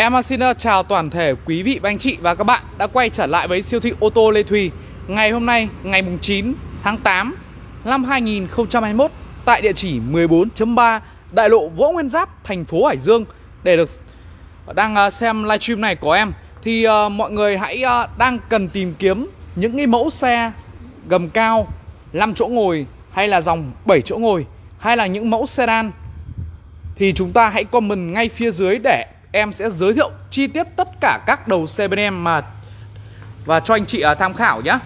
Em xin chào toàn thể quý vị và anh chị và các bạn đã quay trở lại với siêu thị ô tô Lê Thùy. Ngày hôm nay, ngày 9 tháng 8 năm 2021 tại địa chỉ 14.3 Đại lộ Võ Nguyên Giáp, thành phố Hải Dương. Để được đang xem livestream này của em thì mọi người hãy đang cần tìm kiếm những cái mẫu xe gầm cao 5 chỗ ngồi hay là dòng 7 chỗ ngồi hay là những mẫu sedan thì chúng ta hãy comment ngay phía dưới để em sẽ giới thiệu chi tiết tất cả các đầu xe bên em và cho anh chị tham khảo nhé.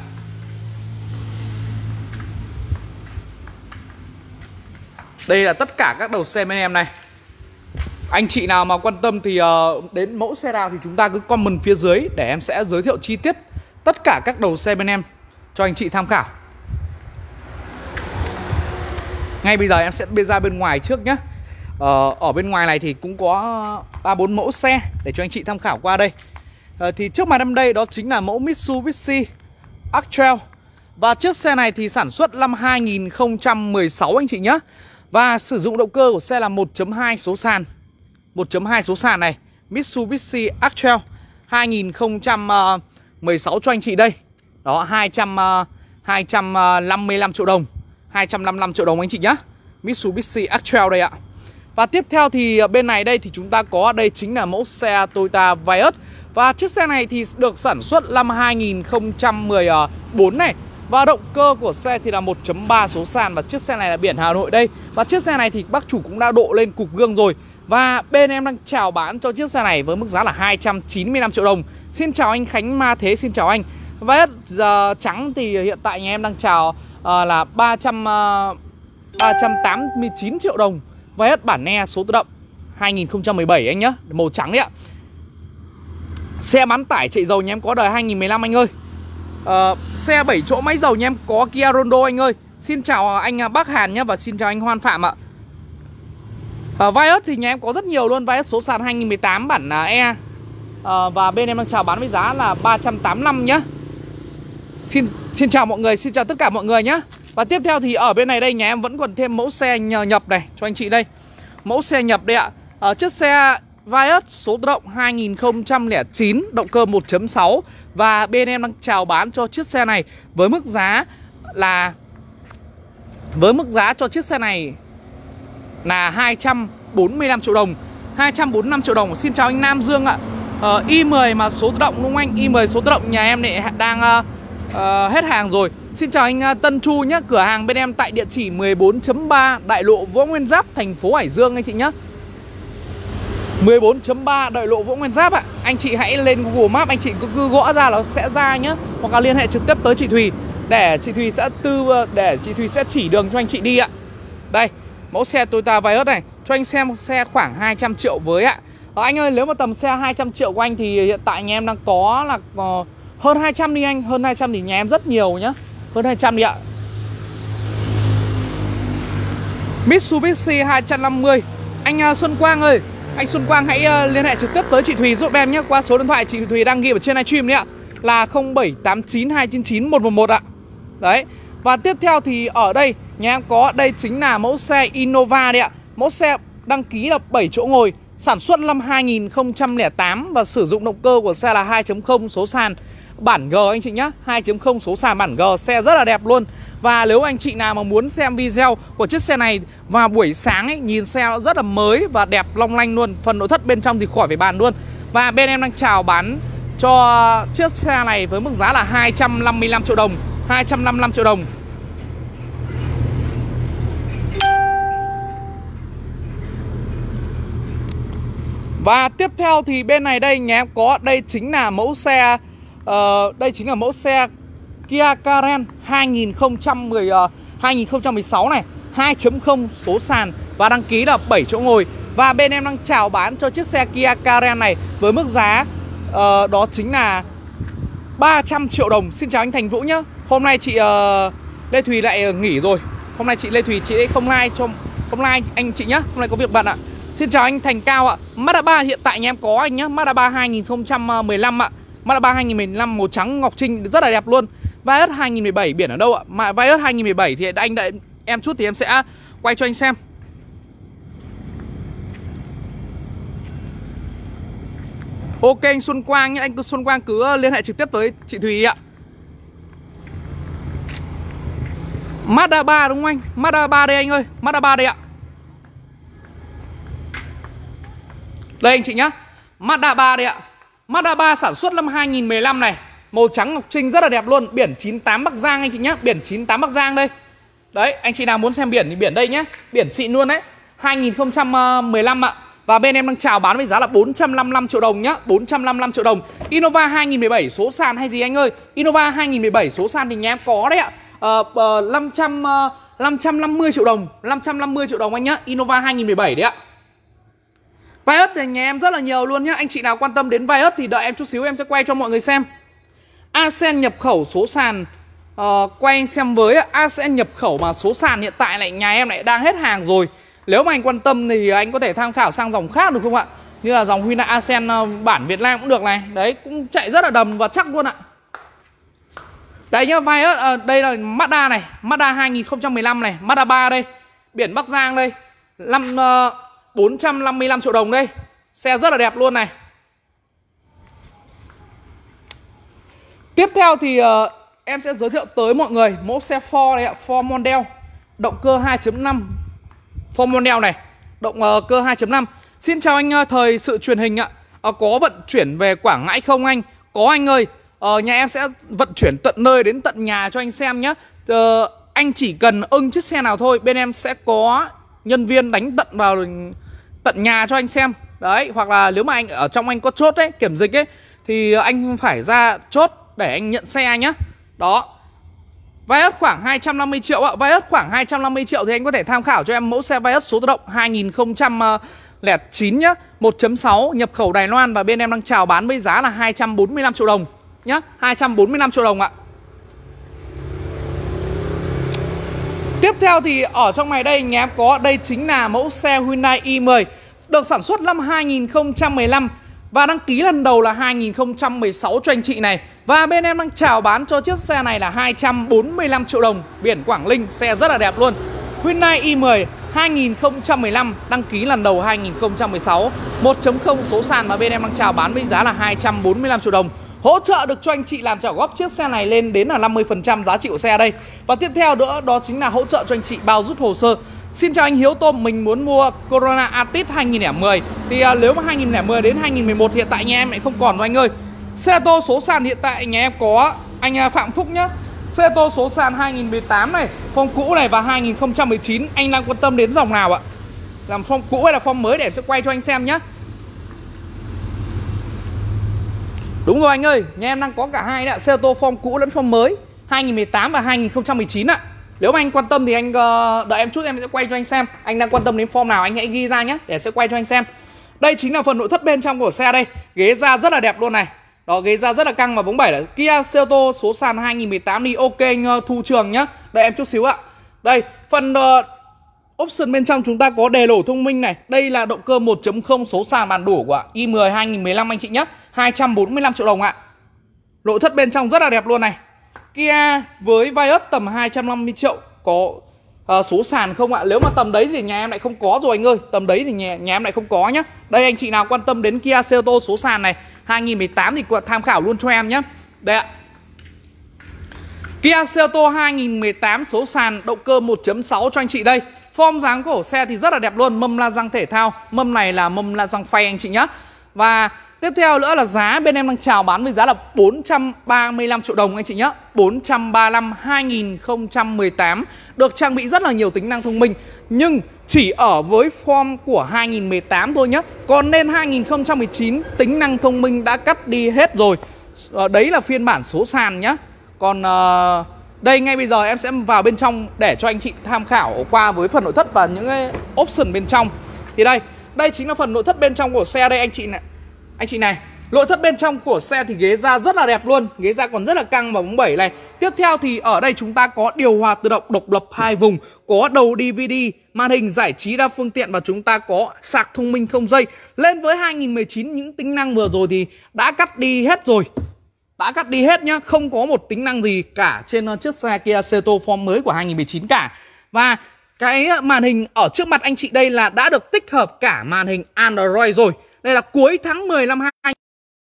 Đây là tất cả các đầu xe bên em này. Anh chị nào mà quan tâm thì đến mẫu xe nào thì chúng ta cứ comment phía dưới để em sẽ giới thiệu chi tiết tất cả các đầu xe bên em cho anh chị tham khảo. Ngay bây giờ em sẽ ra bên ngoài trước nhé. Ở bên ngoài này thì cũng có 3-4 mẫu xe để cho anh chị tham khảo qua đây. Thì trước mặt em đây đó chính là mẫu Mitsubishi X-Trail. Và chiếc xe này thì sản xuất năm 2016 anh chị nhé. Và sử dụng động cơ của xe là 1.2 số sàn. 1.2 số sàn này, Mitsubishi X-Trail 2016 cho anh chị đây. Đó, 255 triệu đồng, 255 triệu đồng anh chị nhé. Mitsubishi X-Trail đây ạ. Và tiếp theo thì bên này đây thì chúng ta có đây chính là mẫu xe Toyota Vios. Và chiếc xe này thì được sản xuất năm 2014 này. Và động cơ của xe thì là 1.3 số sàn. Và chiếc xe này là biển Hà Nội đây. Và chiếc xe này thì bác chủ cũng đã độ lên cụp gương rồi. Và bên em đang chào bán cho chiếc xe này với mức giá là 295 triệu đồng. Xin chào anh Khánh Ma Thế, xin chào anh. Vios trắng thì hiện tại nhà em đang chào là 389 triệu đồng. Vios bản E số tự động 2017 anh nhá, màu trắng đấy ạ. Xe bán tải chạy dầu nhà em có đời 2015 anh ơi. Xe 7 chỗ máy dầu nhà em có Kia Rondo anh ơi. Xin chào anh Bắc Hàn nhá. Và xin chào anh Hoan Phạm ạ. Vios thì nhà em có rất nhiều luôn. Vios số sàn 2018 bản E. Và bên em đang chào bán với giá là 385 nhá. Xin chào mọi người, xin chào tất cả mọi người nhá. Và tiếp theo thì ở bên này đây nhà em vẫn còn thêm mẫu xe nhập này cho anh chị đây. Mẫu xe nhập đây ạ. Chiếc xe Vios số tự động 2009, động cơ 1.6. Và bên em đang chào bán cho chiếc xe này với mức giá cho chiếc xe này là 245 triệu đồng. 245 triệu đồng. Xin chào anh Nam Dương ạ. i10 mà số tự động đúng không anh? i10 số tự động nhà em này đang hết hàng rồi. Xin chào anh Tân Chu nhé. Cửa hàng bên em tại địa chỉ 14.3 Đại lộ Võ Nguyên Giáp, thành phố Hải Dương anh chị nhé. 14.3 Đại lộ Võ Nguyên Giáp ạ. Anh chị hãy lên Google Maps, anh chị cứ gõ ra nó sẽ ra nhé. Hoặc là liên hệ trực tiếp tới chị Thùy để chị Thùy sẽ chỉ đường cho anh chị đi ạ. Đây, mẫu xe Toyota Vios này. Cho anh xem xe khoảng 200 triệu với ạ. Anh ơi, nếu mà tầm xe 200 triệu của anh thì hiện tại nhà em đang có là hơn 200 đi anh. Hơn 200 thì nhà em rất nhiều nhá. Hơn 200 đi ạ. Mitsubishi 250. Anh Xuân Quang ơi, anh Xuân Quang hãy liên hệ trực tiếp tới chị Thùy giúp em nhé. Qua số điện thoại chị Thùy đang ghi ở trên livestream đấy ạ. Là 0789299111 ạ. Đấy. Và tiếp theo thì ở đây nhà em có đây chính là mẫu xe Innova đấy ạ. Mẫu xe đăng ký là 7 chỗ ngồi, sản xuất năm 2008 và sử dụng động cơ của xe là 2.0 số sàn bản G anh chị nhá. 2.0 số sàn bản G, xe rất là đẹp luôn. Và nếu anh chị nào mà muốn xem video của chiếc xe này vào buổi sáng ấy, nhìn xe nó rất là mới và đẹp long lanh luôn. Phần nội thất bên trong thì khỏi phải bàn luôn. Và bên em đang chào bán cho chiếc xe này với mức giá là 255 triệu đồng. 255 triệu đồng. Và tiếp theo thì bên này đây nhà em có đây chính là mẫu xe Kia Carens 2016 này, 2.0 số sàn và đăng ký là 7 chỗ ngồi. Và bên em đang chào bán cho chiếc xe Kia Carens này với mức giá đó chính là 300 triệu đồng. Xin chào anh Thành Vũ nhá. Hôm nay chị Lê Thùy lại nghỉ rồi. Hôm nay chị Lê Thùy chị không like anh chị nhá. Hôm nay có việc bận ạ. Xin chào anh Thành Cao ạ. Mazda 3 hiện tại nhà em có anh nhá. Mazda 3 2015 ạ. Mazda 3 2015 màu trắng ngọc trinh rất là đẹp luôn. Vios 2017 biển ở đâu ạ? Mà Vios 2017 thì anh đợi em chút thì em sẽ quay cho anh xem. Ok anh Xuân Quang nhé, anh Xuân Quang cứ liên hệ trực tiếp tới chị Thùy ạ. Mazda 3 đúng không anh? Mazda 3 đây anh ơi, Mazda 3 đây ạ. Đây anh chị nhá, Mazda 3 đây ạ. Mazda 3 sản xuất năm 2015 này, màu trắng ngọc trinh rất là đẹp luôn. Biển 98 Bắc Giang anh chị nhá, biển 98 Bắc Giang đây. Đấy, anh chị nào muốn xem biển thì biển đây nhá. Biển xịn luôn đấy, 2015 ạ. Và bên em đang chào bán với giá là 455 triệu đồng nhá, 455 triệu đồng. Innova 2017 số sàn hay gì anh ơi? Innova 2017 số sàn thì nhà em có đấy ạ. 550 triệu đồng, 550 triệu đồng anh nhá. Innova 2017 đấy ạ. Vios thì nhà em rất là nhiều luôn nhá. Anh chị nào quan tâm đến Vios thì đợi em chút xíu em sẽ quay cho mọi người xem. Ascend nhập khẩu số sàn, quay anh xem với Ascend nhập khẩu mà số sàn hiện tại lại nhà em lại đang hết hàng rồi. Nếu mà anh quan tâm thì anh có thể tham khảo sang dòng khác được không ạ? Như là dòng Hyundai Ascend bản Việt Nam cũng được này. Đấy, cũng chạy rất là đầm và chắc luôn ạ. Đấy nhá, Vios, đây là Mazda này, Mazda 2015 này, Mazda 3 đây, biển Bắc Giang đây, 455 triệu đồng đây. Xe rất là đẹp luôn này. Tiếp theo thì em sẽ giới thiệu tới mọi người mẫu xe Ford này ạ, Ford Mondeo, động cơ 2.5. Ford Mondeo này, động cơ 2.5. Xin chào anh Thời Sự Truyền Hình ạ. Có vận chuyển về Quảng Ngãi không anh? Có anh ơi. Nhà em sẽ vận chuyển tận nơi đến tận nhà cho anh xem nhé. Anh chỉ cần ưng chiếc xe nào thôi, bên em sẽ có nhân viên đánh tận vào tận nhà cho anh xem. Đấy, hoặc là nếu mà anh ở trong anh có chốt ấy, kiểm dịch ấy, thì anh phải ra chốt để anh nhận xe nhé. Đó. Vios khoảng 250 triệu ạ. Vios khoảng 250 triệu thì anh có thể tham khảo cho em mẫu xe Vios số tự động 2009 nhá, 1.6 nhập khẩu Đài Loan. Và bên em đang chào bán với giá là 245 triệu đồng nhá, 245 triệu đồng ạ. Tiếp theo thì ở trong này đây nhà em có, đây chính là mẫu xe Hyundai i10, được sản xuất năm 2015 và đăng ký lần đầu là 2016 cho anh chị này. Và bên em đang chào bán cho chiếc xe này là 245 triệu đồng, biển Quảng Ninh, xe rất là đẹp luôn. Hyundai i10 2015, đăng ký lần đầu 2016, 1.0 số sàn, mà bên em đang chào bán với giá là 245 triệu đồng. Hỗ trợ được cho anh chị làm trả góp chiếc xe này lên đến là 50% giá trị của xe đây. Và tiếp theo nữa đó chính là hỗ trợ cho anh chị bao rút hồ sơ. Xin chào anh Hiếu Tôm, mình muốn mua Corona Altis 2010. Thì nếu mà 2010 đến 2011 hiện tại nhà em lại không còn rồi anh ơi. Xe tô số sàn hiện tại nhà em có anh Phạm Phúc nhá. Xe tô số sàn 2018 này, form cũ này và 2019. Anh đang quan tâm đến dòng nào ạ? Làm form cũ hay là form mới để em sẽ quay cho anh xem nhá. Đúng rồi anh ơi, nhà em đang có cả hai ạ, xe ô tô form cũ lẫn form mới 2018 và 2019 ạ. Nếu mà anh quan tâm thì anh đợi em chút em sẽ quay cho anh xem. Anh đang quan tâm đến form nào anh hãy ghi ra nhé, để em sẽ quay cho anh xem. Đây chính là phần nội thất bên trong của xe đây. Ghế da rất là đẹp luôn này. Đó, ghế da rất là căng và bóng bẩy là Kia Seltos số sàn 2018 đi. Ok anh Thu Trường nhá. Đợi em chút xíu ạ. Đây, phần option bên trong chúng ta có đề lổ thông minh này. Đây là động cơ 1.0 số sàn bản đủ của i10 2015 anh chị nhé, 245 triệu đồng ạ. Nội thất bên trong rất là đẹp luôn này. Kia với Vios tầm 250 triệu có số sàn không ạ? Nếu mà tầm đấy thì nhà em lại không có rồi anh ơi. Tầm đấy thì nhà em lại không có nhá. Đây anh chị nào quan tâm đến Kia Seltos số sàn này 2018 thì tham khảo luôn cho em nhé. Đây ạ. Kia Seltos 2018 số sàn động cơ 1.6 cho anh chị đây. Form dáng của xe thì rất là đẹp luôn. Mâm la răng thể thao. Mâm này là mâm la răng phay anh chị nhé. Và tiếp theo nữa là giá bên em đang chào bán với giá là 435 triệu đồng anh chị nhé. 435 2018. Được trang bị rất là nhiều tính năng thông minh. Nhưng chỉ ở với form của 2018 thôi nhé. Còn nên 2019 tính năng thông minh đã cắt đi hết rồi. Đấy là phiên bản số sàn nhé. Còn đây ngay bây giờ em sẽ vào bên trong để cho anh chị tham khảo qua với phần nội thất và những cái option bên trong. Thì đây chính là phần nội thất bên trong của xe đây anh chị này. Anh chị này, nội thất bên trong của xe thì ghế da rất là đẹp luôn. Ghế da còn rất là căng và bóng bẩy này. Tiếp theo thì ở đây chúng ta có điều hòa tự động độc lập 2 vùng, có đầu DVD, màn hình giải trí đa phương tiện và chúng ta có sạc thông minh không dây. Lên với 2019 những tính năng vừa rồi thì đã cắt đi hết rồi. Đã cắt đi hết nhá, không có một tính năng gì cả trên chiếc xe Kia Seltos form mới của 2019 cả. Và cái màn hình ở trước mặt anh chị đây là đã được tích hợp cả màn hình Android rồi. Đây là cuối tháng 10 năm 2020.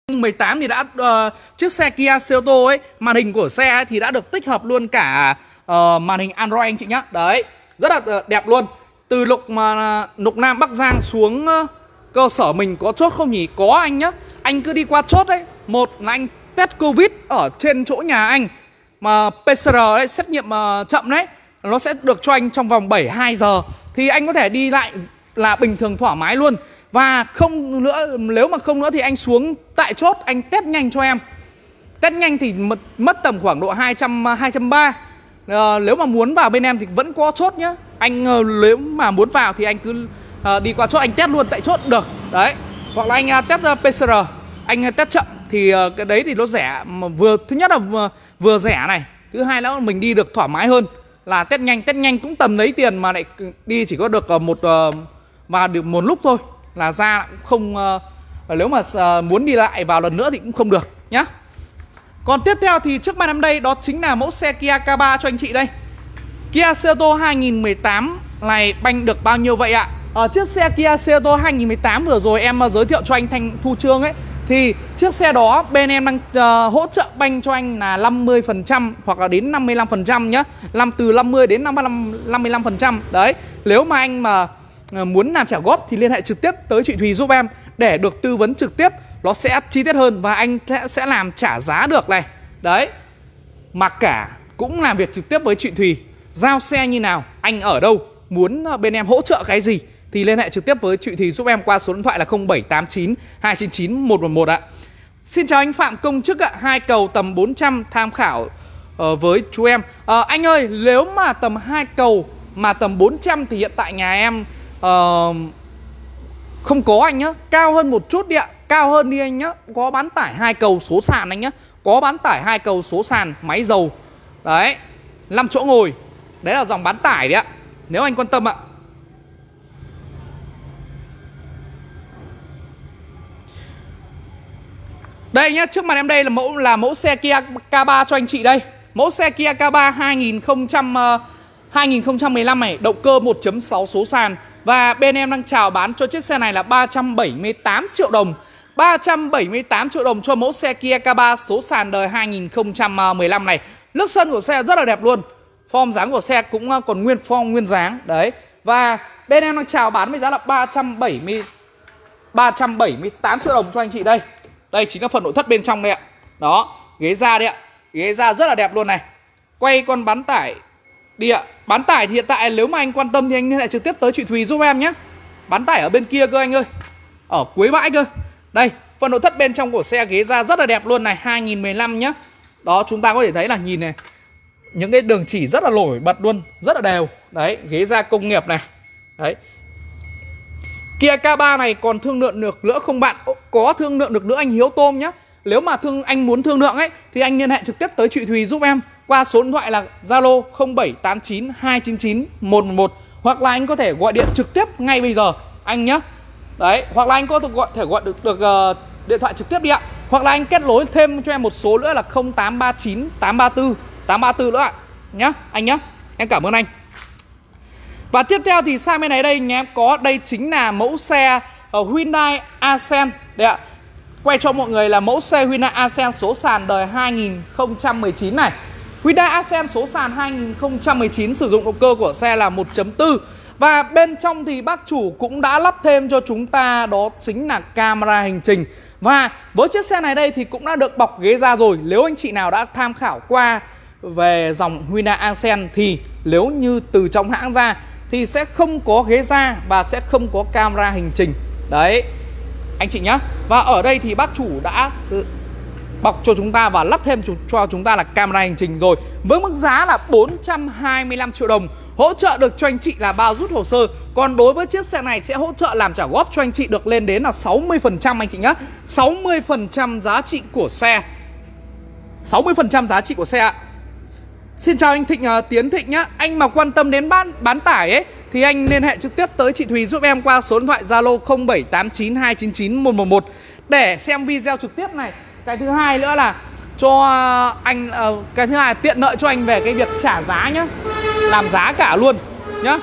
18 thì đã chiếc xe Kia Seltos ấy, màn hình của xe ấy thì đã được tích hợp luôn cả màn hình Android anh chị nhá. Đấy, rất là đẹp luôn. Từ Lục Nam Bắc Giang xuống cơ sở mình có chốt không nhỉ? Có anh nhá. Anh cứ đi qua chốt ấy, một là anh test Covid ở trên chỗ nhà anh, mà PCR đấy, xét nghiệm chậm đấy, nó sẽ được cho anh trong vòng 72 giờ. Thì anh có thể đi lại là bình thường thoải mái luôn. Và không nữa, nếu mà không nữa thì anh xuống tại chốt anh test nhanh cho em. Test nhanh thì mất tầm khoảng độ 230. Nếu mà muốn vào bên em thì vẫn có chốt nhá. Anh nếu mà muốn vào thì anh cứ đi qua chốt anh test luôn tại chốt được. Đấy. Hoặc là anh test PCR, anh test chậm thì cái đấy thì nó rẻ, mà thứ nhất là vừa rẻ này, thứ hai là mình đi được thoải mái hơn. Là test nhanh cũng tầm lấy tiền mà lại đi chỉ có được và được một lúc thôi, là ra cũng không nếu mà muốn đi lại vào lần nữa thì cũng không được nhá. Còn tiếp theo thì trước mặt em đây đó chính là mẫu xe Kia K3 cho anh chị đây. Kia Seltos 2018 này banh được bao nhiêu vậy ạ? Chiếc xe Kia Seltos 2018 vừa rồi em giới thiệu cho anh Thanh Thu Trương ấy, thì chiếc xe đó bên em đang hỗ trợ banh cho anh là 50% hoặc là đến 55% nhá. Từ 50 đến 55%. Đấy, nếu mà anh mà muốn làm trả góp thì liên hệ trực tiếp tới chị Thùy giúp em để được tư vấn trực tiếp, nó sẽ chi tiết hơn và anh sẽ làm trả giá được này. Đấy, mà cả cũng làm việc trực tiếp với chị Thùy, giao xe như nào, anh ở đâu, muốn bên em hỗ trợ cái gì thì liên hệ trực tiếp với chị Thùy giúp em qua số điện thoại là 0789 299 111 ạ. Xin chào anh Phạm Công Chức ạ, 2 cầu tầm 400 tham khảo với chú em. Anh ơi, nếu mà tầm 2 cầu mà tầm 400 thì hiện tại nhà em không có anh nhá, cao hơn một chút đi ạ, cao hơn đi anh nhá. Có bán tải 2 cầu số sàn anh nhá, có bán tải 2 cầu số sàn, máy dầu. Đấy, 5 chỗ ngồi. Đấy là dòng bán tải đấy ạ, nếu anh quan tâm ạ. Đây nhá, trước mặt em đây là mẫu xe Kia K3 cho anh chị đây. Mẫu xe Kia K3 2015 này, động cơ 1.6 số sàn. Và bên em đang chào bán cho chiếc xe này là 378 triệu đồng. 378 triệu đồng cho mẫu xe Kia K3 số sàn đời 2015 này. Nước sơn của xe rất là đẹp luôn. Form dáng của xe cũng còn nguyên form nguyên dáng. Đấy. Và bên em đang chào bán với giá là 378 triệu đồng cho anh chị đây. Đây chính là phần nội thất bên trong đây ạ. Đó, ghế da đây ạ. Ghế da rất là đẹp luôn này. Quay con bán tải đi ạ. Bán tải thì hiện tại nếu mà anh quan tâm thì anh liên hệ trực tiếp tới chị Thùy giúp em nhé. Bán tải ở bên kia cơ anh ơi, ở cuối bãi cơ. Đây, phần nội thất bên trong của xe, ghế da rất là đẹp luôn này, 2015 nhá. Đó, chúng ta có thể thấy là nhìn này, những cái đường chỉ rất là nổi bật luôn, rất là đều. Đấy, ghế da công nghiệp này. Đấy. Kia K3 này còn thương lượng được nữa không bạn? Có thương lượng được nữa anh Hiếu Tôm nhá. Nếu mà anh muốn thương lượng ấy thì anh liên hệ trực tiếp tới chị Thùy giúp em qua số điện thoại là Zalo 0789 299 111, hoặc là anh có thể gọi điện trực tiếp ngay bây giờ anh nhé. Đấy, hoặc là anh có thể gọi được điện thoại trực tiếp đi ạ. Hoặc là anh kết nối thêm cho em một số nữa là 0839 834 nữa ạ nhá anh nhá. Em cảm ơn anh. Và tiếp theo thì sang bên này đây nhà em có, đây chính là mẫu xe Hyundai Accent đây ạ. Quay cho mọi người là mẫu xe Hyundai Accent số sàn đời 2019 này. Hyundai Accent số sàn 2019 sử dụng động cơ của xe là 1.4. Và bên trong thì bác chủ cũng đã lắp thêm cho chúng ta đó chính là camera hành trình. Và với chiếc xe này đây thì cũng đã được bọc ghế da rồi. Nếu anh chị nào đã tham khảo qua về dòng Hyundai Accent thì nếu như từ trong hãng ra thì sẽ không có ghế da và sẽ không có camera hành trình. Đấy anh chị nhá. Và ở đây thì bác chủ đã bọc cho chúng ta và lắp thêm cho chúng ta là camera hành trình rồi, với mức giá là 425 triệu đồng. Hỗ trợ được cho anh chị là bao rút hồ sơ. Còn đối với chiếc xe này sẽ hỗ trợ làm trả góp cho anh chị được lên đến là 60% anh chị nhá. 60% giá trị của xe. 60% giá trị của xe ạ. Xin chào anh Tiến Thịnh nhá. Anh mà quan tâm đến bán tải ấy thì anh liên hệ trực tiếp tới chị Thùy giúp em qua số điện thoại Zalo 0789 299 111 để xem video trực tiếp này. Cái thứ hai nữa là cho anh cái thứ hai là tiện lợi cho anh về cái việc trả giá nhá, làm giá cả luôn nhá.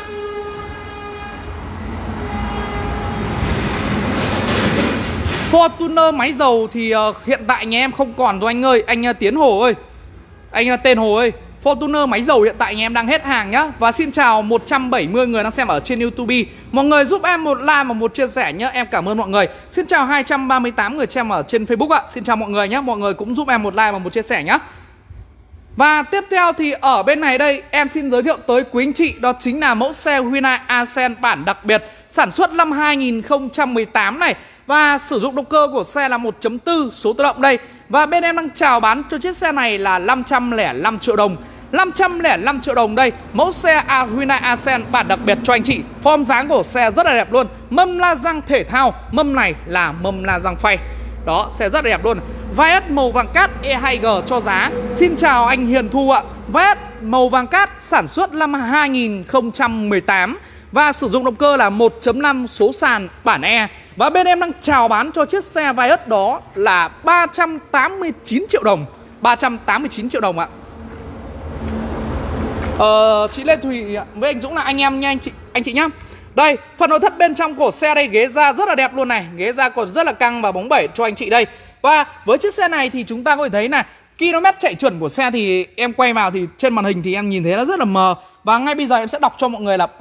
Fortuner máy dầu thì hiện tại nhà em không còn rồi anh ơi. Anh Tiến Hồ ơi, anh tên Hồ ơi, Fortuner máy dầu hiện tại nhà em đang hết hàng nhá. Và xin chào 170 người đang xem ở trên YouTube. Mọi người giúp em một like và một chia sẻ nhá. Em cảm ơn mọi người. Xin chào 238 người xem ở trên Facebook ạ. Xin chào mọi người nhé. Mọi người cũng giúp em một like và một chia sẻ nhá. Và tiếp theo thì ở bên này đây em xin giới thiệu tới quý anh chị, đó chính là mẫu xe Hyundai Accent bản đặc biệt, sản xuất năm 2018 này. Và sử dụng động cơ của xe là 1.4 số tự động đây. Và bên em đang chào bán cho chiếc xe này là 505 triệu đồng. 505 triệu đồng đây. Mẫu xe Hyundai Accent bản đặc biệt cho anh chị. Form dáng của xe rất là đẹp luôn. Mâm la răng thể thao. Mâm này là mâm la răng phay. Đó, xe rất là đẹp luôn. Vios màu vàng cát E2G cho giá. Xin chào anh Hiền Thu ạ. Vios màu vàng cát sản xuất năm 2018 và sử dụng động cơ là 1.5 số sàn bản E. Và bên em đang chào bán cho chiếc xe Vios đó là 389 triệu đồng. 389 triệu đồng ạ. Chị Lê Thùy với anh Dũng là anh em nha anh chị nhá. Đây, phần nội thất bên trong của xe đây, ghế da rất là đẹp luôn này. Ghế da còn rất là căng và bóng bẩy cho anh chị đây. Và với chiếc xe này thì chúng ta có thể thấy là km chạy chuẩn của xe thì em quay vào thì trên màn hình thì em nhìn thấy nó rất là mờ. Và ngay bây giờ em sẽ đọc cho mọi người là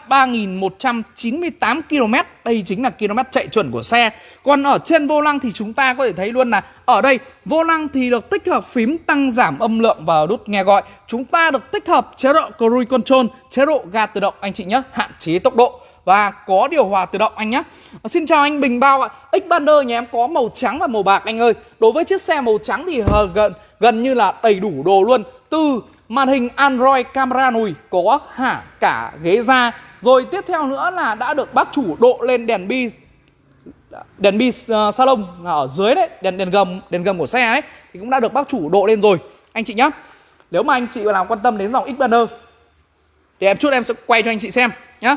3.198 km. Đây chính là km chạy chuẩn của xe. Còn ở trên vô lăng thì chúng ta có thể thấy luôn là ở đây vô lăng thì được tích hợp phím tăng giảm âm lượng và nút nghe gọi. Chúng ta được tích hợp chế độ Cruise Control, chế độ ga tự động anh chị nhé, hạn chế tốc độ. Và có điều hòa tự động anh nhé. Xin chào anh Bình Bao ạ. Xpander nhà em có màu trắng và màu bạc anh ơi. Đối với chiếc xe màu trắng thì gần như là đầy đủ đồ luôn. Từ màn hình Android, camera lùi, có cả ghế da. Rồi tiếp theo nữa là đã được bác chủ độ lên đèn bi salon ở dưới đấy, đèn gầm của xe ấy thì cũng đã được bác chủ độ lên rồi anh chị nhá. Nếu mà anh chị nào quan tâm đến dòng Xpander thì em sẽ quay cho anh chị xem nhá.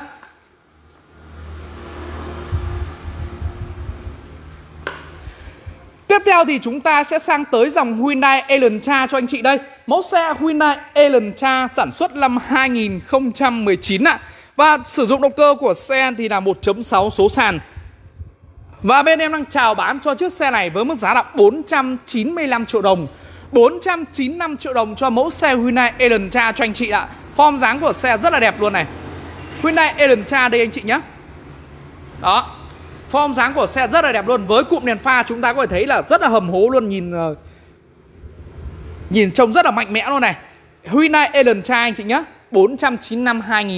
Tiếp theo thì chúng ta sẽ sang tới dòng Hyundai Elantra cho anh chị đây. Mẫu xe Hyundai Elantra sản xuất năm 2019 ạ. Và sử dụng động cơ của xe thì là 1.6 số sàn. Và bên em đang chào bán cho chiếc xe này với mức giá là 495 triệu đồng. 495 triệu đồng cho mẫu xe Hyundai Elantra cho anh chị ạ. Form dáng của xe rất là đẹp luôn này. Hyundai Elantra đây anh chị nhé. Đó, form dáng của xe rất là đẹp luôn. Với cụm đèn pha chúng ta có thể thấy là rất là hầm hố luôn. Nhìn trông rất là mạnh mẽ luôn này. Hyundai Elantra anh chị nhé. 495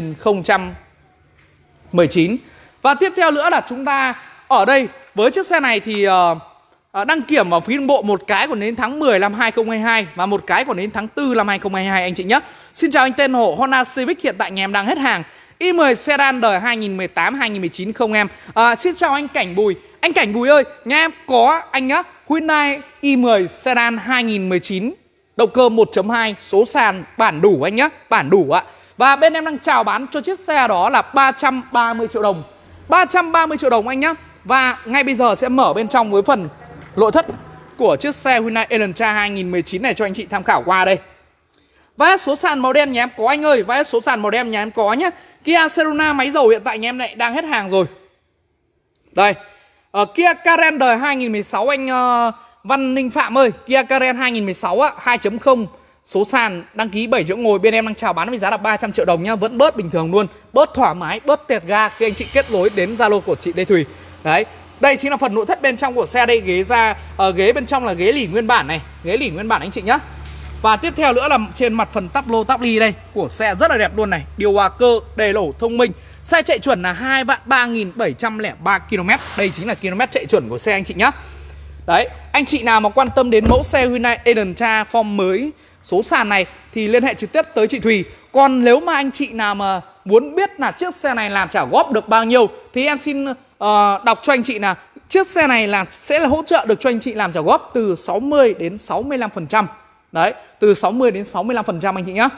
2019. Và tiếp theo nữa là chúng ta ở đây với chiếc xe này thì đăng kiểm vào phiên bộ một cái còn đến tháng 10 năm 2022 và một cái còn đến tháng 4 năm 2022 anh chị nhé. Xin chào anh tên Hồ. Honda Civic hiện tại nhà em đang hết hàng. i10 sedan đời 2018-2019 không em? Xin chào anh Cảnh Bùi. Anh Cảnh Bùi ơi, nhà em có anh nhá, Hyundai i10 sedan 2019, động cơ 1.2 số sàn bản đủ anh nhá, bản đủ ạ. Và bên em đang chào bán cho chiếc xe đó là 330 triệu đồng. 330 triệu đồng anh nhá. Và ngay bây giờ sẽ mở bên trong với phần nội thất của chiếc xe Hyundai Elantra 2019 này cho anh chị tham khảo qua đây. Và số sàn màu đen nhà em có anh ơi. Và số sàn màu đen nhà em có nhá. Kia Serena máy dầu hiện tại nhà em lại đang hết hàng rồi. Đây, Kia Carene 2016 anh Văn Ninh Phạm ơi. Kia Carene 2016 á, 2.0 số sàn, đăng ký 7 chỗ ngồi. Bên em đang chào bán với giá là 300 triệu đồng nhá. Vẫn bớt bình thường luôn, bớt thoải mái, bớt tẹt ga khi anh chị kết nối đến Zalo của chị Lê Thùy. Đấy, đây chính là phần nội thất bên trong của xe đây. Ghế da, ghế bên trong là ghế lỉ nguyên bản này. Ghế lỉ nguyên bản anh chị nhá. Và tiếp theo nữa là trên mặt phần tắp lô tắp ly đây của xe rất là đẹp luôn này. Điều hòa cơ, đề lổ thông minh. Xe chạy chuẩn là 23.703 km. Đây chính là km chạy chuẩn của xe anh chị nhá. Đấy, anh chị nào mà quan tâm đến mẫu xe Hyundai Elantra form mới số sàn này thì liên hệ trực tiếp tới chị Thùy. Còn nếu mà anh chị nào mà muốn biết là chiếc xe này làm trả góp được bao nhiêu thì em xin đọc cho anh chị là chiếc xe này sẽ là hỗ trợ được cho anh chị làm trả góp từ 60 đến 65%. Đấy, từ 60 đến 65% anh chị nhá.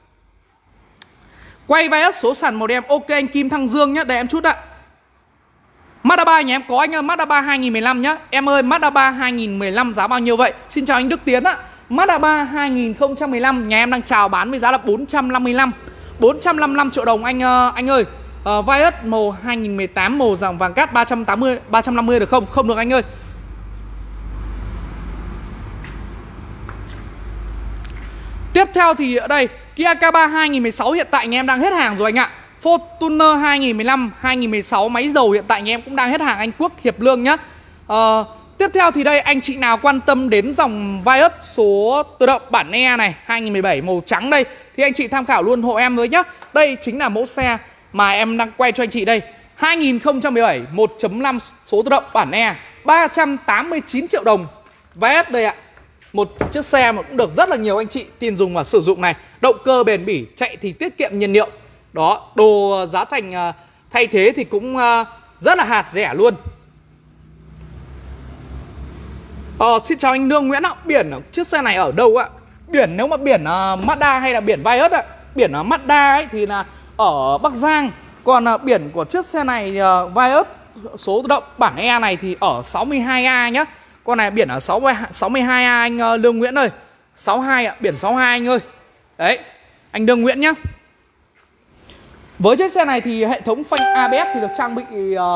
Quay Vios số sàn màu đen. Ok anh Kim Thăng Dương nhá, để em chút ạ. Mazda 3 nhà em có anh ơi, Mazda 3 2015 nhá. Em ơi, Mazda 3 2015 giá bao nhiêu vậy? Xin chào anh Đức Tiến ạ. Mazda 3 2015 nhà em đang chào bán với giá là 455 triệu đồng anh ơi. Vios màu 2018 màu vàng cát 350 được không? Không được anh ơi. theo thì ở đây Kia K3 2016 hiện tại anh em đang hết hàng rồi anh ạ. Fortuner 2015, 2016 máy dầu hiện tại anh em cũng đang hết hàng Anh Quốc, Hiệp Lương nhá. Tiếp theo thì đây anh chị nào quan tâm đến dòng Vios số tự động bản E này 2017 màu trắng đây thì anh chị tham khảo luôn hộ em với nhá. Đây chính là mẫu xe mà em đang quay cho anh chị đây. 2017 1.5 số tự động bản E 389 triệu đồng. Vios đây ạ. Một chiếc xe mà cũng được rất là nhiều anh chị tin dùng và sử dụng này. Động cơ bền bỉ, chạy thì tiết kiệm nhiên liệu. Đó, đồ giá thành thay thế thì cũng rất là hạt rẻ luôn. Xin chào anh Lương Nguyễn ạ. Biển chiếc xe này ở đâu ạ? Biển nếu mà biển Mazda hay là biển Vios ạ? Biển Mazda ấy thì là ở Bắc Giang. Còn biển của chiếc xe này Vios số tự động bản E này thì ở 62A nhá. Con này biển ở 62A anh Lương Nguyễn ơi. 62 ạ, biển 62 anh ơi. Đấy, anh Lương Nguyễn nhá. Với chiếc xe này thì hệ thống phanh ABS thì được trang bị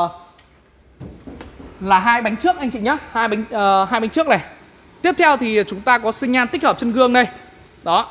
là 2 bánh trước anh chị nhá, hai bánh trước này. Tiếp theo thì chúng ta có sinh nhan tích hợp chân gương đây. Đó.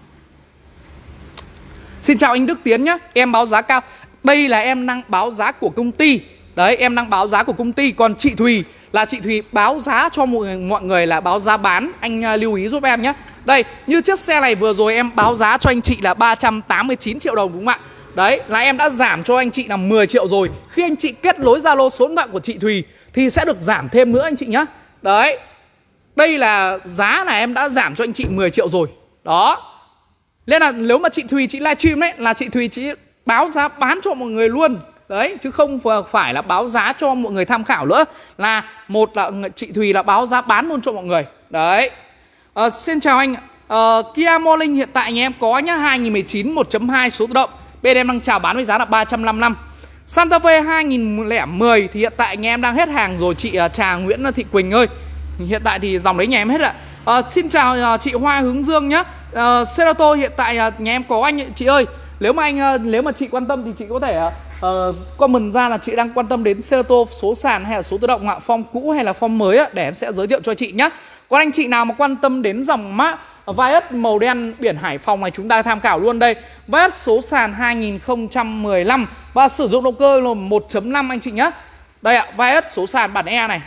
Xin chào anh Đức Tiến nhá. Em báo giá cao. Đây là em đang báo giá của công ty. Đấy, em đang báo giá của công ty. Còn chị Thùy là chị Thùy báo giá cho mọi người là báo giá bán. Anh lưu ý giúp em nhé. Đây, như chiếc xe này vừa rồi em báo giá cho anh chị là 389 triệu đồng đúng không ạ? Đấy, là em đã giảm cho anh chị là 10 triệu rồi. Khi anh chị kết nối Zalo số điện thoại của chị Thùy thì sẽ được giảm thêm nữa anh chị nhá. Đấy, đây là giá là em đã giảm cho anh chị 10 triệu rồi. Đó. Nên là nếu mà chị Thùy chị livestream đấy là chị Thùy chị báo giá bán cho mọi người luôn. Đấy, chứ không phải là báo giá cho mọi người tham khảo nữa. Là một là chị Thùy là báo giá bán luôn cho mọi người. Đấy. Xin chào anh. Kia Morning hiện tại anh em có nhá, 2019 1.2 số tự động. Bên em đang chào bán với giá là 355. Santa Fe 2010 thì hiện tại anh em đang hết hàng rồi chị Trà Nguyễn Thị Quỳnh ơi. Hiện tại thì dòng đấy nhà em hết ạ. Xin chào chị Hoa Hướng Dương nhá. Cerato hiện tại nhà em có anh chị ơi. Nếu mà chị quan tâm thì chị có thể comment ra là chị đang quan tâm đến Cerato số sàn hay là số tự động ạ, form cũ hay là form mới á, để em sẽ giới thiệu cho chị nhá. Còn anh chị nào mà quan tâm đến dòng mã Vios màu đen biển Hải Phòng này chúng ta tham khảo luôn đây. Vios số sàn 2015 và sử dụng động cơ là 1.5 anh chị nhá. Đây ạ, Vios số sàn bản E này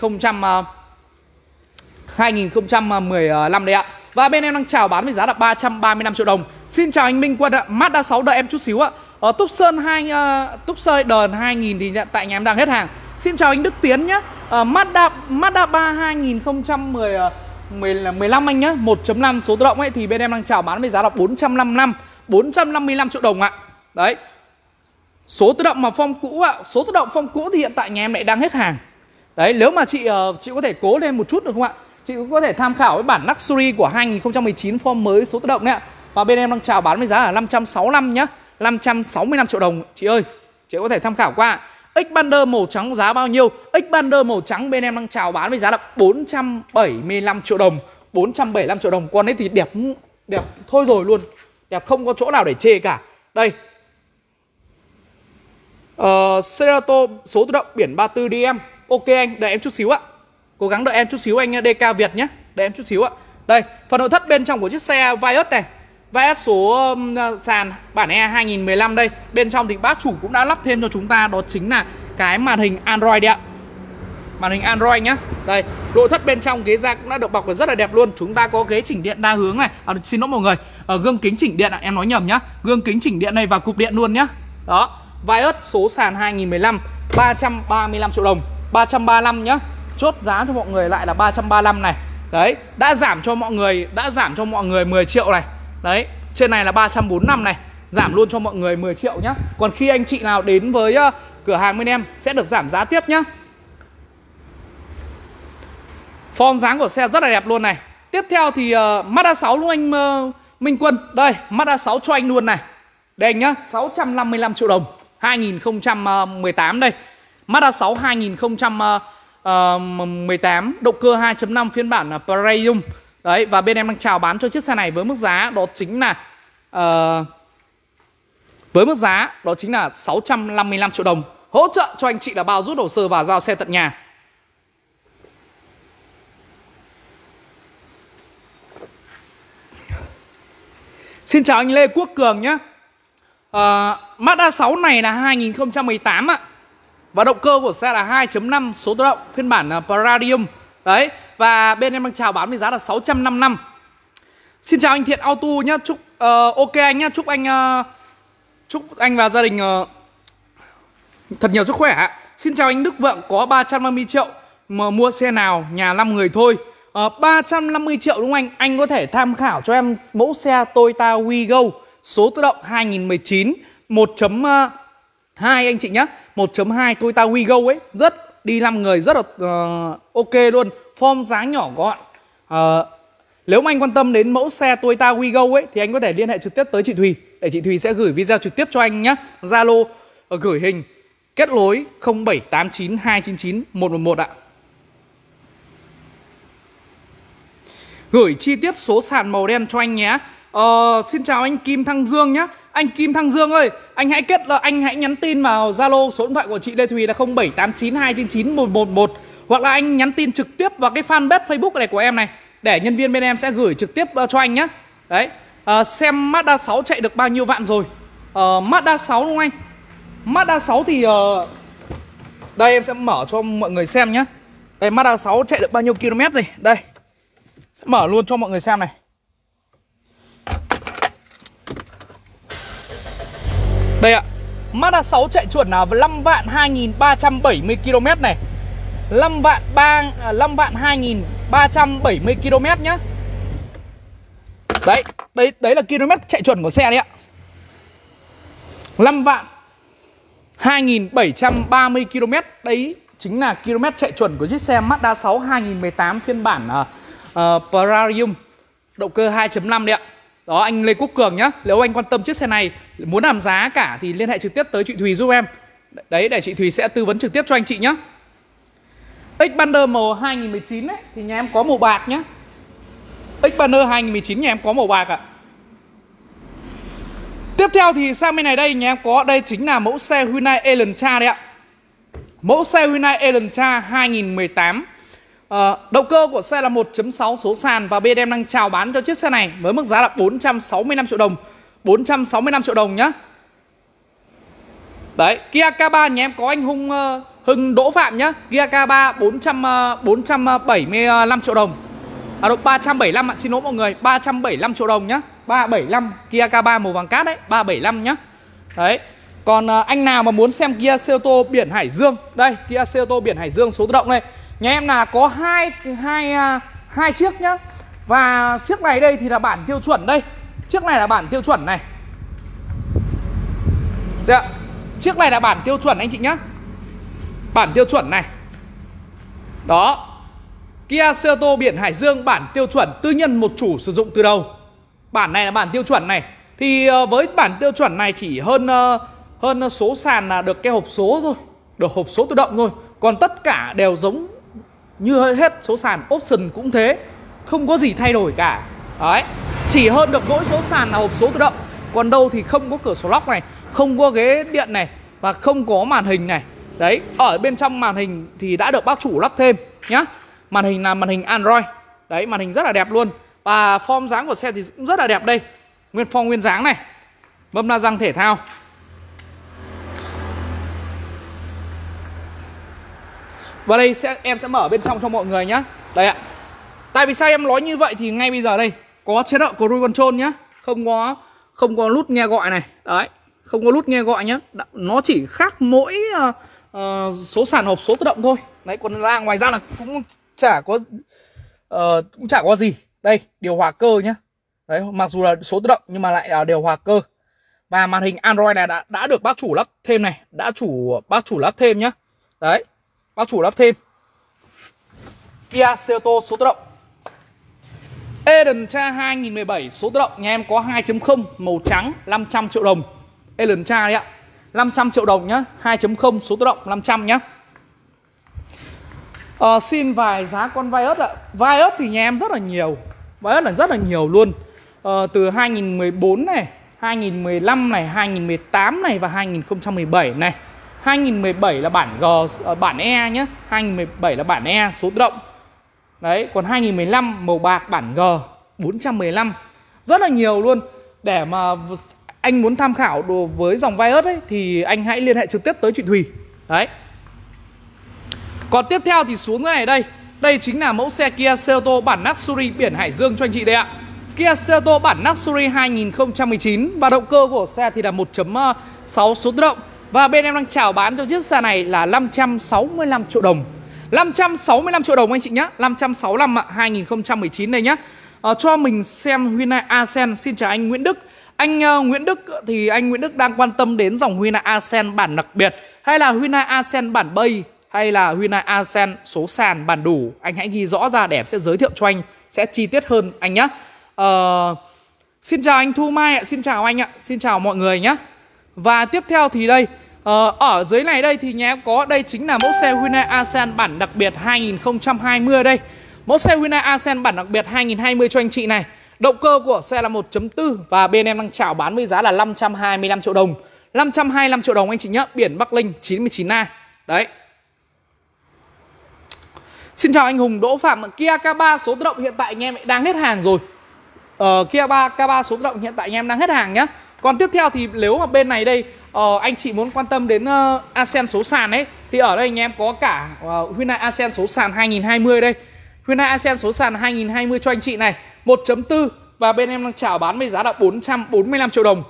2015 đây ạ. Và bên em đang chào bán với giá là 335 triệu đồng. Xin chào anh Minh Quân ạ. Mazda 6 đợi em chút xíu ạ. Tucson Đờn 2000 thì hiện tại nhà em đang hết hàng. Xin chào anh Đức Tiến nhá. Mazda 3 2015 anh nhá, 1.5 số tự động ấy thì bên em đang chào bán với giá là 455 triệu đồng ạ. Đấy. Số tự động mà form cũ ạ, số tự động form cũ thì hiện tại nhà em lại đang hết hàng. Đấy, nếu mà chị có thể cố lên một chút được không ạ? Chị cũng có thể tham khảo với bản Luxury của 2019 form mới số tự động đấy ạ. Và bên em đang chào bán với giá là 565 nhá, 565 triệu đồng chị ơi. Chị có thể tham khảo qua. Xpander màu trắng giá bao nhiêu? Xpander màu trắng bên em đang chào bán với giá là 475 triệu đồng. 475 triệu đồng. Con ấy thì đẹp thôi rồi luôn. Đẹp không có chỗ nào để chê cả. Đây. Cerato số tự động biển 34DM. Ok anh, đợi em chút xíu ạ. Cố gắng đợi em chút xíu anh DK Việt nhé. Đợi em chút xíu ạ. Đây, phần nội thất bên trong của chiếc xe Vios này. Vios số sàn bản E 2015 đây. Bên trong thì bác chủ cũng đã lắp thêm cho chúng ta, đó chính là cái màn hình Android đấy ạ. Màn hình Android nhá. Đây, nội thất bên trong ghế da cũng đã được bọc rất là đẹp luôn. Chúng ta có ghế chỉnh điện đa hướng này. Xin lỗi mọi người, gương kính chỉnh điện ạ, em nói nhầm nhá. Gương kính chỉnh điện này và cục điện luôn nhá. Đó, Vios số sàn 2015 335 triệu đồng. 335 nhá. Chốt giá cho mọi người lại là 335 này. Đấy, đã giảm cho mọi người 10 triệu này. Đấy, trên này là 345 này. Giảm luôn cho mọi người 10 triệu nhá. Còn khi anh chị nào đến với cửa hàng bên em sẽ được giảm giá tiếp nhá. Form dáng của xe rất là đẹp luôn này. Tiếp theo thì Mazda 6 luôn anh Minh Quân. Đây, Mazda 6 cho anh luôn này. Đây anh nhá, 655 triệu đồng. 2018 đây. Mazda 6 2018, động cơ 2.5 phiên bản Premium. Đấy, và bên em đang chào bán cho chiếc xe này với mức giá đó chính là 655 triệu đồng. Hỗ trợ cho anh chị là bao rút hồ sơ và giao xe tận nhà. Xin chào anh Lê Quốc Cường nhé. Mazda 6 này là 2018 ạ. Và động cơ của xe là 2.5 số tự động phiên bản Palladium. Đấy. Và bên em đang chào bán với giá là 655. Xin chào anh Thiện Auto nhé. Chúc ok anh nhé. Chúc anh và gia đình thật nhiều sức khỏe. Xin chào anh Đức Vượng, có 350 triệu mà mua xe nào, nhà 5 người thôi. 350 triệu đúng không anh? Anh có thể tham khảo cho em mẫu xe Toyota Wigo số tự động 2019 1.2 anh chị nhé. 1.2 Toyota Wigo ấy, rất đi 5 người rất là ok luôn. Form dáng nhỏ gọn. Nếu mà anh quan tâm đến mẫu xe Toyota Wigo ấy thì anh có thể liên hệ trực tiếp tới chị Thùy, để chị Thùy sẽ gửi video trực tiếp cho anh nhé. Zalo gửi hình kết nối 0789 299 111 ạ. Gửi chi tiết số sàn màu đen cho anh nhé. Xin chào anh Kim Thăng Dương nhé. Anh Kim Thăng Dương ơi, anh hãy nhắn tin vào Zalo số điện thoại của chị Lê Thùy là 0789 299 111, hoặc là anh nhắn tin trực tiếp vào cái fanpage Facebook này của em này, để nhân viên bên em sẽ gửi trực tiếp cho anh nhé. Đấy. Xem Mazda 6 chạy được bao nhiêu vạn rồi. Mazda 6 đúng không anh? Mazda 6 thì đây em sẽ mở cho mọi người xem nhé. Đây, Mazda 6 chạy được bao nhiêu km rồi. Đây, mở luôn cho mọi người xem này. Đây ạ. Mazda 6 chạy chuẩn là 5.2370 km này. 5.2370 km nhá. Đấy là km chạy chuẩn của xe đấy ạ. 5.2730 km. Đấy chính là km chạy chuẩn của chiếc xe Mazda 6 2018 phiên bản Palladium, động cơ 2.5 đấy ạ. Đó, anh Lê Quốc Cường nhá. Nếu anh quan tâm chiếc xe này, muốn làm giá cả thì liên hệ trực tiếp tới chị Thùy giúp em. Đấy, để chị Thùy sẽ tư vấn trực tiếp cho anh chị nhá. Xpander màu 2019 ấy thì nhà em có màu bạc nhá. Xpander 2019 nhà em có màu bạc ạ. Tiếp theo thì sang bên này đây, nhà em có, đây chính là mẫu xe Hyundai Elantra đấy ạ. Mẫu xe Hyundai Elantra 2018. Động cơ của xe là 1.6 số sàn, và bên em đang chào bán cho chiếc xe này với mức giá là 465 triệu đồng. 465 triệu đồng nhá. Đấy, Kia K3 nhà em có anh Hưng Đỗ Phạm nhá. Kia K3 475 triệu đồng. 375 ạ, xin lỗi mọi người, 375 triệu đồng nhá. 375 Kia K3 màu vàng cát đấy, 375 nhá. Đấy. Còn anh nào mà muốn xem Kia Selto biển Hải Dương, đây, Kia Selto biển Hải Dương số tự động đây. Nhà em là có hai chiếc nhá. Và chiếc này đây thì là bản tiêu chuẩn đây. Chiếc này là bản tiêu chuẩn này. Đấy ạ. Chiếc này là bản tiêu chuẩn anh chị nhá. Bản tiêu chuẩn này. Đó. Kia Selto biển Hải Dương bản tiêu chuẩn, tư nhân một chủ sử dụng từ đầu. Bản này là bản tiêu chuẩn này. Thì với bản tiêu chuẩn này chỉ hơn số sàn là được cái hộp số thôi, được hộp số tự động thôi. Còn tất cả đều giống như hết số sàn, option cũng thế, không có gì thay đổi cả. Đấy, chỉ hơn được mỗi số sàn là hộp số tự động. Còn đâu thì không có cửa sổ lóc này, không có ghế điện này, và không có màn hình này. Đấy, ở bên trong màn hình thì đã được bác chủ lắp thêm nhá. Màn hình là màn hình Android. Đấy, màn hình rất là đẹp luôn. Và form dáng của xe thì cũng rất là đẹp đây. Nguyên form nguyên dáng này. Mâm la răng thể thao. Và đây em sẽ mở bên trong cho mọi người nhá. Đây ạ. Tại vì sao em nói như vậy thì ngay bây giờ đây có chế độ cruise control nhá. Không có nút nghe gọi này. Đấy, không có nút nghe gọi nhá. Nó chỉ khác mỗi số sàn hộp số tự động thôi. Đấy, còn ngoài ra là cũng chả có gì. Đây, điều hòa cơ nhá. Đấy, mặc dù là số tự động nhưng mà lại là điều hòa cơ. Và màn hình Android này đã được bác chủ lắp thêm này, bác chủ lắp thêm nhá. Đấy, bác chủ lắp thêm. Kia Selto số tự động. Elantra 2017 số tự động nhà em có 2.0 màu trắng 500 triệu đồng. Elantra đấy ạ. 500 triệu đồng nhá, 2.0 số tự động 500 nhá. Xin vài giá con Vios ạ. Vios thì nhà em rất là nhiều. Vios là rất là nhiều luôn. Từ 2014 này, 2015 này, 2018 này và 2017 này. 2017 là bản G, bản E nhé. 2017 là bản E số tự động. Đấy, còn 2015 màu bạc bản G 415. Rất là nhiều luôn. để mà anh muốn tham khảo đồ với dòng Vios ấy thì anh hãy liên hệ trực tiếp tới chị Thùy. Đấy. Còn tiếp theo thì xuống cái này đây. Đây chính là mẫu xe Kia Seltos bản Luxury biển Hải Dương cho anh chị đây ạ. Kia Seltos bản Luxury 2019 và động cơ của xe thì là 1.6 số tự động. Và bên em đang chào bán cho chiếc xe này là 565 triệu đồng. 565 triệu đồng anh chị nhé. 565 ạ, 2019 đây nhé. Cho mình xem Hyundai Accent. Xin chào anh Nguyễn Đức. Anh Nguyễn Đức thì anh Nguyễn Đức đang quan tâm đến dòng Hyundai Accent bản đặc biệt hay là Hyundai Accent bản Bay hay là Hyundai Accent số sàn bản đủ, anh hãy ghi rõ ra để em sẽ giới thiệu cho anh sẽ chi tiết hơn anh nhé. Xin chào anh Thu Mai ạ, xin chào anh ạ, xin chào mọi người nhé. Và tiếp theo thì đây, ở dưới này đây thì nhà em có, đây chính là mẫu xe Hyundai Accent bản đặc biệt 2020 đây. Mẫu xe Hyundai Accent bản đặc biệt 2020 cho anh chị này. Động cơ của xe là 1.4 và bên em đang chào bán với giá là 525 triệu đồng. 525 triệu đồng anh chị nhé, biển Bắc Linh 99A. Đấy. Xin chào anh Hùng Đỗ Phạm. Kia K3 số tự động hiện tại anh em đang hết hàng rồi. Kia K3 số tự động hiện tại anh em đang hết hàng nhé. Còn tiếp theo thì nếu mà bên này đây anh chị muốn quan tâm đến Accent số sàn ấy thì ở đây anh em có cả Hyundai Accent số sàn 2020 đây. Hyundai Accent số sàn 2020 cho anh chị này, 1.4 và bên em đang chào bán với giá là 445 triệu đồng.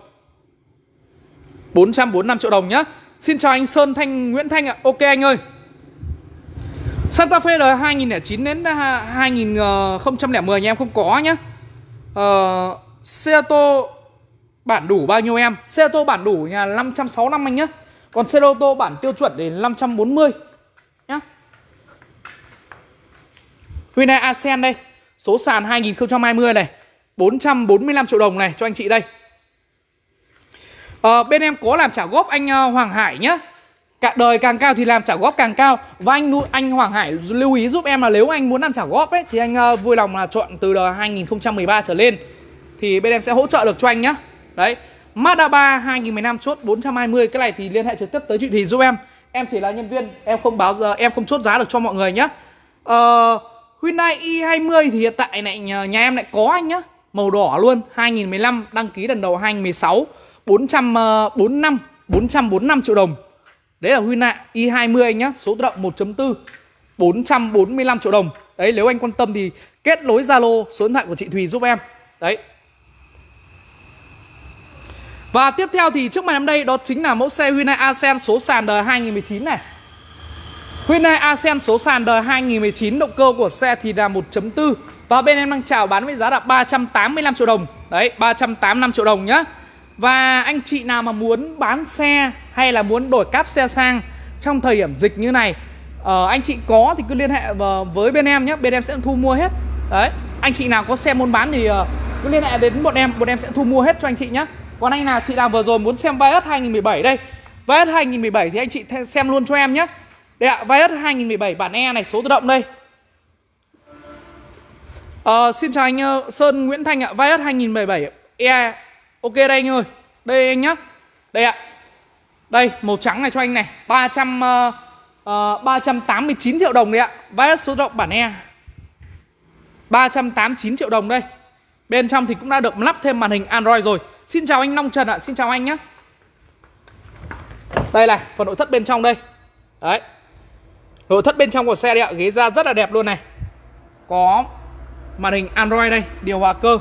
445 triệu đồng nhá. Xin chào anh Sơn Nguyễn Thanh ạ. Ok anh ơi. Santa Fe là 2009 đến 2010 anh em không có nhá. Xe ô tô bản đủ bao nhiêu em? Xe ô tô bản đủ nhà 565 anh nhá. Còn xe ô tô bản tiêu chuẩn thì 540 nhá. Hyundai Accent đây, số sàn 2020 này, 445 triệu đồng này cho anh chị đây. Bên em có làm trả góp anh Hoàng Hải nhá. Cả đời càng cao thì làm trả góp càng cao. Và anh Hoàng Hải lưu ý giúp em là nếu anh muốn làm trả góp ấy thì anh vui lòng là chọn từ đời 2013 trở lên thì bên em sẽ hỗ trợ được cho anh nhá. Đấy. Mazda 3 2015 chốt 420, cái này thì liên hệ trực tiếp tới chị Thùy giúp em. Em chỉ là nhân viên, em không báo giờ, em không chốt giá được cho mọi người nhá. Hyundai i20 thì hiện tại này nhà em lại có anh nhá. Màu đỏ luôn, 2015, đăng ký lần đầu 2016, 445 triệu đồng. Đấy là Hyundai i20 anh nhá, số tự động 1.4, 445 triệu đồng. Đấy, nếu anh quan tâm thì kết nối Zalo số điện thoại của chị Thùy giúp em. Đấy. Và tiếp theo thì trước mặt em đây đó chính là mẫu xe Hyundai Accent số sàn đời 2019 này. Hyundai Accent số sàn đời 2019, động cơ của xe thì là 1.4 và bên em đang chào bán với giá là 385 triệu đồng. Đấy, 385 triệu đồng nhá. Và anh chị nào mà muốn bán xe hay là muốn đổi cáp xe sang trong thời điểm dịch như này, anh chị có thì cứ liên hệ với bên em nhé, bên em sẽ thu mua hết. Đấy, anh chị nào có xe muốn bán thì cứ liên hệ đến bọn em sẽ thu mua hết cho anh chị nhé. Còn anh nào chị nào vừa rồi muốn xem Vios 2017 đây, Vios 2017 thì anh chị xem luôn cho em nhé. Đây ạ, Vios 2017 bản E này, số tự động đây. Xin chào anh Sơn Nguyễn Thanh ạ. Vios 2017 E. Ok đây anh ơi. Đây anh nhá. Đây ạ. Đây, màu trắng này cho anh này, 389 triệu đồng đấy ạ. Vios số tự động bản E, 389 triệu đồng đây. Bên trong thì cũng đã được lắp thêm màn hình Android rồi. Xin chào anh Long Trần ạ, xin chào anh nhé. Đây này, phần nội thất bên trong đây. Đấy. Nội thất bên trong của xe đây ạ, ghế da rất là đẹp luôn này. Có màn hình Android đây, điều hòa cơ.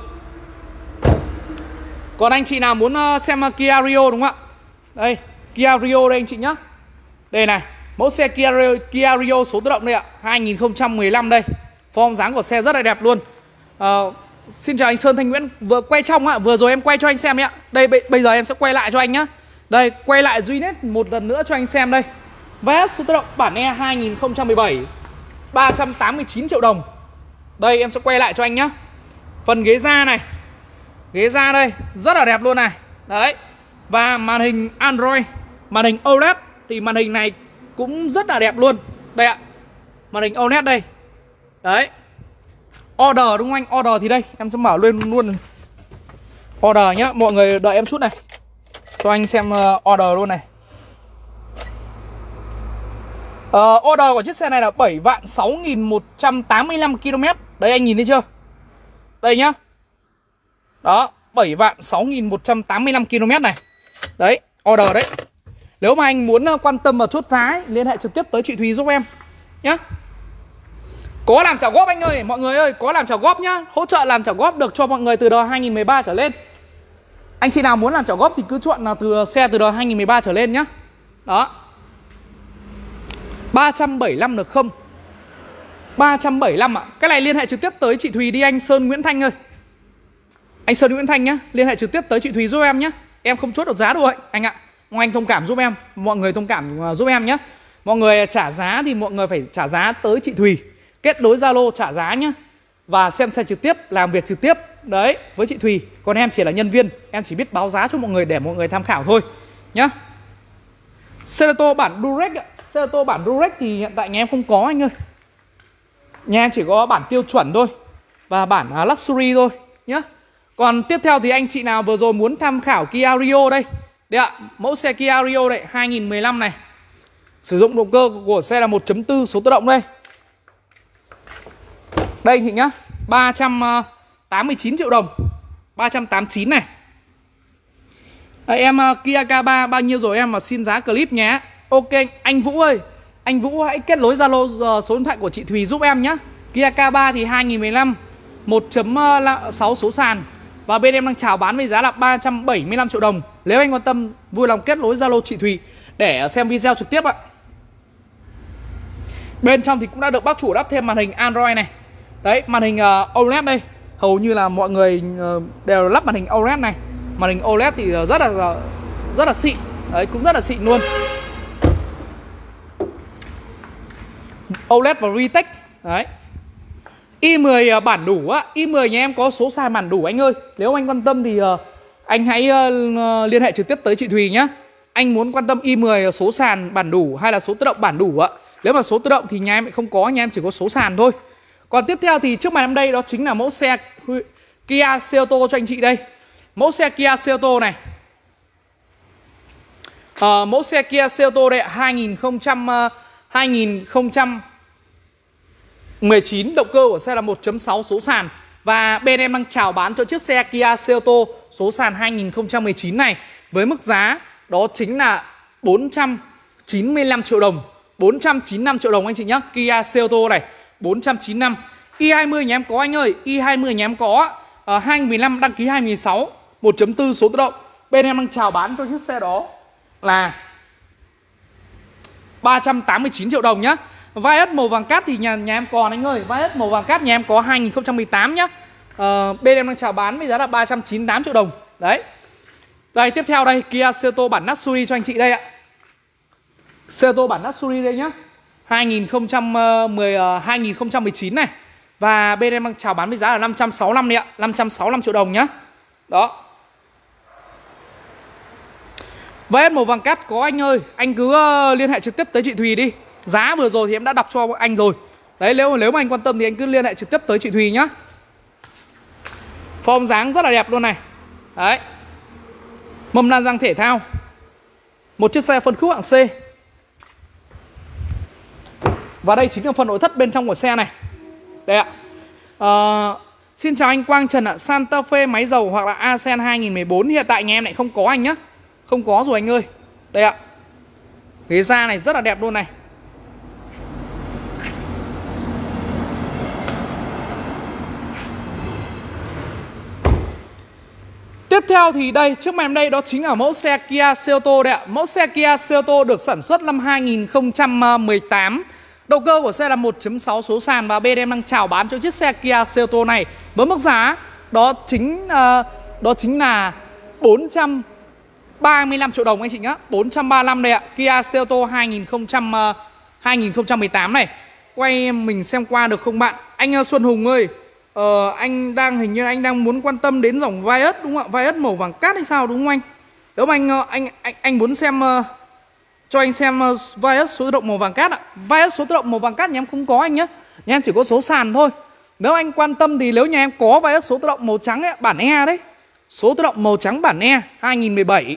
Còn anh chị nào muốn xem Kia Rio đúng không ạ? Đây, Kia Rio đây anh chị nhá. Đây này, mẫu xe Kia Rio số tự động đây ạ, 2015 đây. Form dáng của xe rất là đẹp luôn. Xin chào anh Sơn Thanh Nguyễn, vừa quay trong ạ, vừa rồi em quay cho anh xem ạ. Đây bây giờ em sẽ quay lại cho anh nhá. Đây, quay lại duy nhất một lần nữa cho anh xem đây. Vios số tự động bản E 2017, 389 triệu đồng. Đây em sẽ quay lại cho anh nhá. Phần ghế da này, ghế da đây, rất là đẹp luôn này. Đấy. Và màn hình Android, màn hình OLED thì màn hình này cũng rất là đẹp luôn. Đây ạ, màn hình OLED đây. Đấy. Order đúng không anh? Order thì đây, em sẽ mở lên luôn. Order nhá, mọi người đợi em chút này. Cho anh xem order luôn này. Order của chiếc xe này là 7.6.185 km. Đấy anh nhìn thấy chưa? Đây nhá. Đó, 7.6185 km này. Đấy, order đấy. Nếu mà anh muốn quan tâm và chốt giá ấy, liên hệ trực tiếp tới chị Thùy giúp em nhá. Có làm trả góp anh ơi, mọi người ơi, có làm trả góp nhá. Hỗ trợ làm trả góp được cho mọi người từ đời 2013 trở lên. Anh chị nào muốn làm trả góp thì cứ chọn là xe từ đời 2013 trở lên nhá. Đó. 375 được không? 375 ạ. Cái này liên hệ trực tiếp tới chị Thùy đi anh Sơn Nguyễn Thanh ơi. Anh Sơn Nguyễn Thanh nhá, liên hệ trực tiếp tới chị Thùy giúp em nhá. Em không chốt được giá đâu anh ạ. Mong anh thông cảm giúp em, mọi người thông cảm giúp em nhé. Mọi người trả giá thì mọi người phải trả giá tới chị Thùy, kết nối Zalo trả giá nhé, và xem xe trực tiếp, làm việc trực tiếp đấy với chị Thùy. Còn em chỉ là nhân viên, em chỉ biết báo giá cho mọi người để mọi người tham khảo thôi nhá. Cerato bản Durex ạ. Cerato bản Durex thì hiện tại nhà em không có anh ơi. Nhà em chỉ có bản tiêu chuẩn thôi và bản Luxury thôi nhá. Còn tiếp theo thì anh chị nào vừa rồi muốn tham khảo Kia Rio đây. Đây ạ, mẫu xe Kia Rio đây, 2015 này. Sử dụng động cơ của xe là 1.4 số tự động đây. Đây anh chị nhá, 389 triệu đồng. 389 này. Đây, em Kia K3 bao nhiêu rồi em mà xin giá clip nhé. Ok anh Vũ ơi, anh Vũ hãy kết nối Zalo số điện thoại của chị Thùy giúp em nhé. Kia K3 thì 2015 1.6 số sàn. Và bên em đang chào bán với giá là 375 triệu đồng. Nếu anh quan tâm vui lòng kết nối Zalo chị Thùy để xem video trực tiếp ạ. Bên trong thì cũng đã được bác chủ lắp thêm màn hình Android này. Đấy, màn hình OLED đây. Hầu như là mọi người đều lắp màn hình OLED này. Màn hình OLED thì rất là xịn. Đấy, cũng rất là xịn luôn. OLED và Retech. Đấy. i10 bản đủ á, i10 nhà em có số sàn bản đủ anh ơi. Nếu anh quan tâm thì anh hãy liên hệ trực tiếp tới chị Thùy nhá. Anh muốn quan tâm i10 số sàn bản đủ hay là số tự động bản đủ ạ. Nếu mà số tự động thì nhà em không có, nhà em chỉ có số sàn thôi. Còn tiếp theo thì trước mặt em đây đó chính là mẫu xe Kia Selto cho anh chị đây. Mẫu xe Kia Selto này. Mẫu xe Kia Selto đây 2019, động cơ của xe là 1.6 số sàn. Và bên em đang chào bán cho chiếc xe Kia Selto số sàn 2019 này với mức giá đó chính là 495 triệu đồng. 495 triệu đồng anh chị nhé. Kia Selto này 495. i20 nhà em có anh ơi. i20 nhà em có 2015 đăng ký 2016 1.4 số tự động. Bên em đang chào bán cho chiếc xe đó là 389 triệu đồng nhá. Vios màu vàng cát thì nhà em còn anh ơi. Vios màu vàng cát nhà em có 2018 nhá. Bên em đang chào bán với giá là 398 triệu đồng. Đấy. Đây tiếp theo đây Kia Selto bản Luxury cho anh chị đây ạ. Selto bản Luxury đây nhá. 2019 này. Và bên em đang chào bán với giá là 565 đấy ạ. 565 triệu đồng nhá. Đó. Vios màu vàng cát có anh ơi. Anh cứ liên hệ trực tiếp tới chị Thùy đi. Giá vừa rồi thì em đã đọc cho anh rồi. Đấy, nếu mà anh quan tâm thì anh cứ liên hệ trực tiếp tới chị Thùy nhá. Form dáng rất là đẹp luôn này. Đấy. Mâm lan răng thể thao. Một chiếc xe phân khúc hạng C. Và đây chính là phần nội thất bên trong của xe này. Đây ạ. Xin chào anh Quang Trần ạ. Santa Fe máy dầu hoặc là Ascend 2014 hiện tại nhà em lại không có anh nhá. Không có rồi anh ơi. Đây ạ. Ghế da này rất là đẹp luôn này. Tiếp theo thì đây, trước mặt em đây đó chính là mẫu xe Kia Selto đây ạ. Mẫu xe Kia Selto được sản xuất năm 2018. Động cơ của xe là 1.6 số sàn. Và bên em đang chào bán cho chiếc xe Kia Selto này với mức giá đó chính là 435 triệu đồng anh chị nhá. 435 đây ạ. Kia Selto 2018 này. Quay mình xem qua được không bạn? Anh Xuân Hùng ơi, anh đang hình như anh đang muốn quan tâm đến dòng Vios đúng không ạ? Vios màu vàng cát hay sao đúng không anh? Nếu mà anh muốn xem cho anh xem Vios số tự động màu vàng cát ạ. Vios số tự động màu vàng cát nhà em không có anh nhá. Nhà em chỉ có số sàn thôi. Nếu anh quan tâm thì nếu nhà em có Vios số tự động màu trắng ấy, bản E đấy. Số tự động màu trắng bản E 2017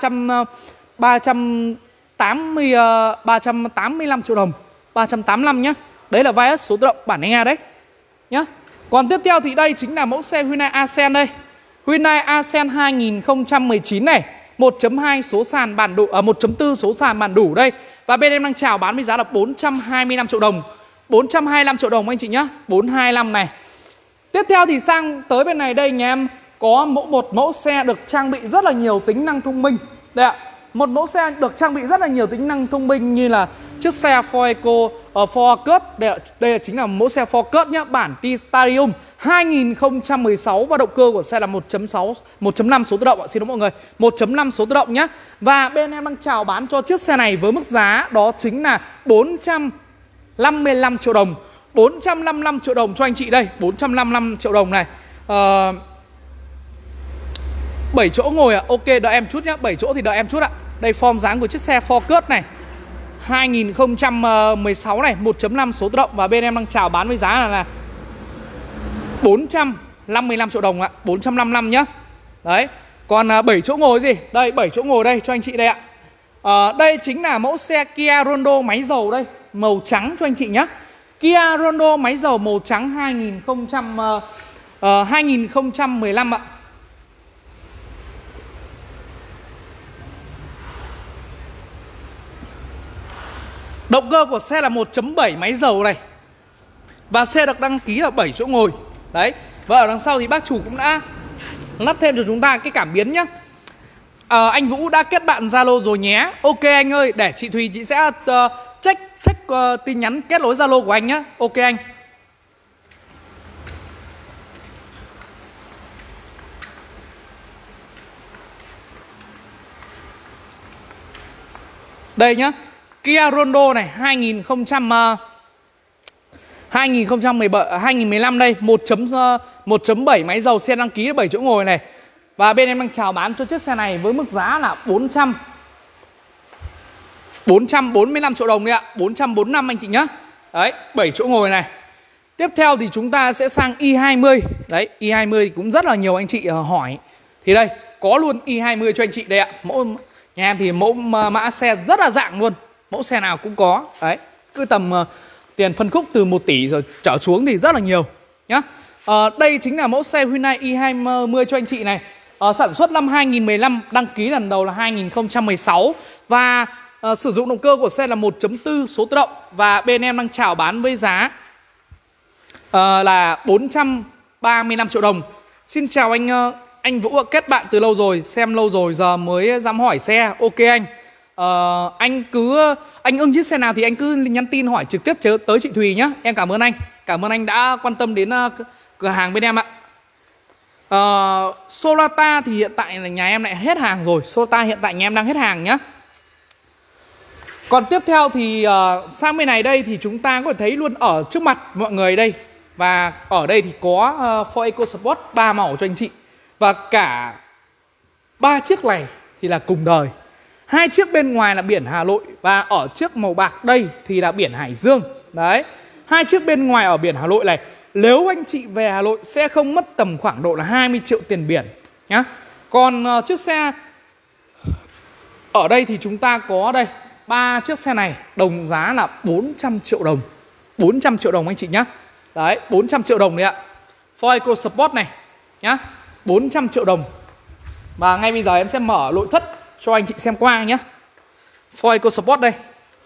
385 triệu đồng. 385 nhá. Đấy là Vios số tự động bản E đấy nhá. Còn tiếp theo thì đây chính là mẫu xe Hyundai Ascend đây. Hyundai Accent 2019 này, 1.2 số sàn bản đủ, 1.4 số sàn bản đủ đây. Và bên em đang chào bán với giá là 425 triệu đồng. 425 triệu đồng anh chị nhá, 425 này. Tiếp theo thì sang tới bên này đây nhà em có một mẫu xe được trang bị rất là nhiều tính năng thông minh. Đây ạ, một mẫu xe được trang bị rất là nhiều tính năng thông minh như là chiếc xe Ford Focus. Đây chính là mẫu xe Focus nhá, bản Titanium 2016 và động cơ của xe là 1.5 số tự động ạ, xin lỗi mọi người, 1.5 số tự động nhá. Và bên em đang chào bán cho chiếc xe này với mức giá đó chính là 455 triệu đồng. 455 triệu đồng cho anh chị đây, 455 triệu đồng này. 7 chỗ ngồi ạ, ok đợi em chút nhá, 7 chỗ thì đợi em chút ạ. Đây form dáng của chiếc xe Focus này 2016 này, 1.5 số tự động. Và bên em đang chào bán với giá là 455 triệu đồng ạ, 455 nhá. Đấy, còn 7 chỗ ngồi gì? Đây, 7 chỗ ngồi đây cho anh chị đây ạ. Đây chính là mẫu xe Kia Rondo máy dầu đây, màu trắng cho anh chị nhá. Kia Rondo máy dầu màu trắng 2015 ạ. Động cơ của xe là 1.7 máy dầu này. Và xe được đăng ký là 7 chỗ ngồi. Đấy. Và ở đằng sau thì bác chủ cũng đã lắp thêm cho chúng ta cái cảm biến nhá. Anh Vũ đã kết bạn Zalo rồi nhé. Ok anh ơi, để chị Thùy chị sẽ check tin nhắn kết nối Zalo của anh nhé. Ok anh. Đây nhá, Kia Rondo này 2015 đây, 1.7 máy dầu, xe đăng ký 7 chỗ ngồi này. Và bên em đang chào bán cho chiếc xe này với mức giá là 445 triệu đồng đấy ạ, 445 anh chị nhá. Đấy, 7 chỗ ngồi này. Tiếp theo thì chúng ta sẽ sang i20. Đấy, i20 thì cũng rất là nhiều anh chị hỏi. Thì đây, có luôn i20 cho anh chị đây ạ. Mẫu nhà em thì mẫu mã xe rất là dạng luôn. Mẫu xe nào cũng có. Đấy, cứ tầm tiền phân khúc từ 1 tỷ rồi trở xuống thì rất là nhiều nhá. Đây chính là mẫu xe Hyundai i20 cho anh chị này. Sản xuất năm 2015, đăng ký lần đầu là 2016. Và sử dụng động cơ của xe là 1.4 số tự động. Và bên em đang chào bán với giá là 435 triệu đồng. Xin chào anh Vũ, kết bạn từ lâu rồi, xem lâu rồi, giờ mới dám hỏi xe. Ok anh. Anh ưng chiếc xe nào thì anh cứ nhắn tin hỏi trực tiếp tới chị Thùy nhé. Em cảm ơn anh. Cảm ơn anh đã quan tâm đến cửa hàng bên em ạ. Solata thì hiện tại là nhà em lại hết hàng rồi. Solata hiện tại nhà em đang hết hàng nhá. Còn tiếp theo thì sang bên này đây thì chúng ta có thể thấy luôn ở trước mặt mọi người đây. Và ở đây thì có Ford EcoSport 3 màu cho anh chị. Và cả 3 chiếc này thì là cùng đời. 2 chiếc bên ngoài là biển Hà Nội. Và ở chiếc màu bạc đây thì là biển Hải Dương. Đấy, 2 chiếc bên ngoài ở biển Hà Nội này. Nếu anh chị về Hà Nội sẽ không mất tầm khoảng độ là 20 triệu tiền biển nhá. Còn chiếc xe ở đây thì chúng ta có đây 3 chiếc xe này đồng giá là 400 triệu đồng. 400 triệu đồng anh chị nhá. Đấy, 400 triệu đồng đấy ạ. Ford EcoSport này nhá, 400 triệu đồng. Và ngay bây giờ em sẽ mở nội thất cho anh chị xem qua nhé. Ford EcoSport đây.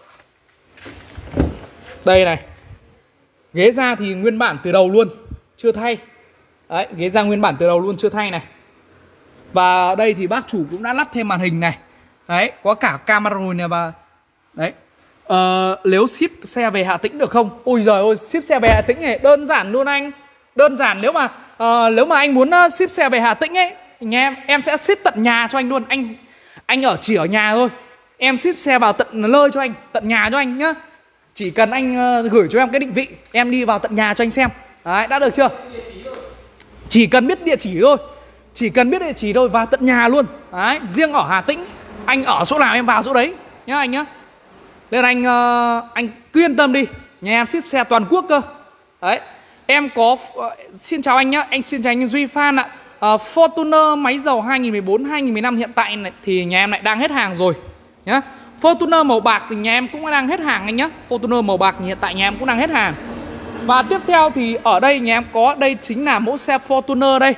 Đây này. Ghế da thì nguyên bản từ đầu luôn, chưa thay. Đấy, ghế da nguyên bản từ đầu luôn, chưa thay này. Và đây thì bác chủ cũng đã lắp thêm màn hình này. Đấy, có cả camera rồi này. Và đấy, nếu ship xe về Hà Tĩnh được không? Ôi giời ơi, ship xe về Hà Tĩnh này đơn giản luôn anh. Đơn giản, nếu mà anh muốn ship xe về Hà Tĩnh ấy, nhà em sẽ ship tận nhà cho anh luôn. Anh chỉ ở nhà thôi, em ship xe vào tận nơi cho anh, tận nhà cho anh nhá. Chỉ cần anh gửi cho em cái định vị, em đi vào tận nhà cho anh xem. Đấy, đã được chưa? Chỉ cần biết địa chỉ thôi. Chỉ cần biết địa chỉ thôi, vào tận nhà luôn. Đấy, riêng ở Hà Tĩnh, anh ở chỗ nào em vào chỗ đấy nhá anh nhá. Nên anh cứ yên tâm đi, nhà em ship xe toàn quốc cơ. Đấy, em có xin chào anh nhá, xin chào anh Duy Phan ạ. Fortuner máy dầu 2014-2015 hiện tại này, thì nhà em lại đang hết hàng rồi nhá. Fortuner màu bạc thì nhà em cũng đang hết hàng anh nhá. Fortuner màu bạc thì hiện tại nhà em cũng đang hết hàng. Và tiếp theo thì ở đây nhà em có, đây chính là mẫu xe Fortuner đây,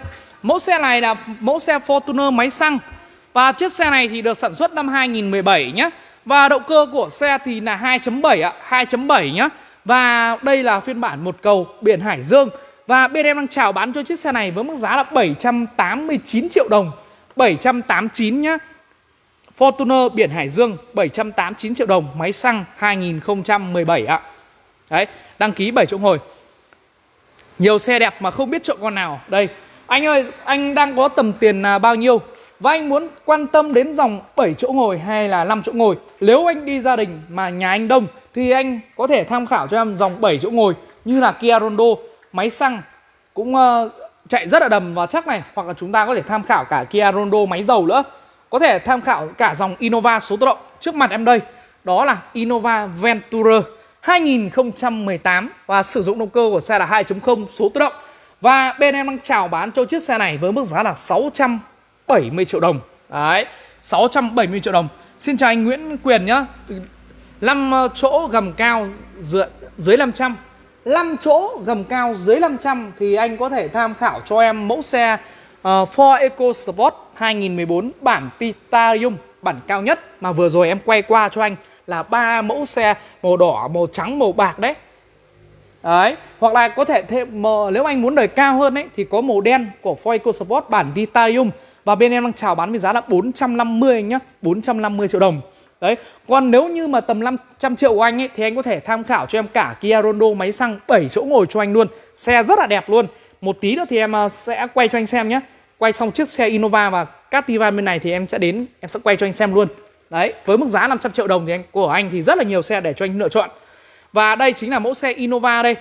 Mẫu xe này là mẫu xe Fortuner máy xăng. Và chiếc xe này thì được sản xuất năm 2017 nhé. Và động cơ của xe thì là 2.7 ạ, 2.7 nhá. Và đây là phiên bản một cầu biển Hải Dương. Và bên em đang chào bán cho chiếc xe này với mức giá là 789 triệu đồng. 789 nhá. Fortuner biển Hải Dương 789 triệu đồng, máy xăng 2017 ạ. Đấy, đăng ký 7 chỗ ngồi. Nhiều xe đẹp mà không biết chọn con nào. Đây, anh ơi, anh đang có tầm tiền bao nhiêu? Và anh muốn quan tâm đến dòng 7 chỗ ngồi hay là 5 chỗ ngồi? Nếu anh đi gia đình mà nhà anh đông thì anh có thể tham khảo cho em dòng 7 chỗ ngồi như là Kia Rondo máy xăng cũng chạy rất là đầm và chắc này. Hoặc là chúng ta có thể tham khảo cả Kia Rondo máy dầu nữa. Có thể tham khảo cả dòng Innova số tự động. Trước mặt em đây, đó là Innova Venturer 2018 và sử dụng động cơ của xe là 2.0 số tự động. Và bên em đang chào bán cho chiếc xe này với mức giá là 670 triệu đồng. Đấy, 670 triệu đồng. Xin chào anh Nguyễn Quyền nhá. 5 chỗ gầm cao dưới 500, 5 chỗ gầm cao dưới 500 thì anh có thể tham khảo cho em mẫu xe Ford EcoSport 2014 bản Titanium, bản cao nhất mà vừa rồi em quay qua cho anh là 3 mẫu xe màu đỏ, màu trắng, màu bạc đấy. Đấy, hoặc là có thể thêm nếu anh muốn đời cao hơn ấy thì có màu đen của Ford EcoSport bản Titanium và bên em đang chào bán với giá là 450 anh nhá, 450 triệu đồng. Đấy, còn nếu như mà tầm 500 triệu của anh ấy thì anh có thể tham khảo cho em cả Kia Rondo máy xăng 7 chỗ ngồi cho anh luôn. Xe rất là đẹp luôn. Một tí nữa thì em sẽ quay cho anh xem nhé. Quay xong chiếc xe Innova và Captiva bên này thì em sẽ quay cho anh xem luôn. Đấy, với mức giá 500 triệu đồng thì của anh thì rất là nhiều xe để cho anh lựa chọn. Và đây chính là mẫu xe Innova đây,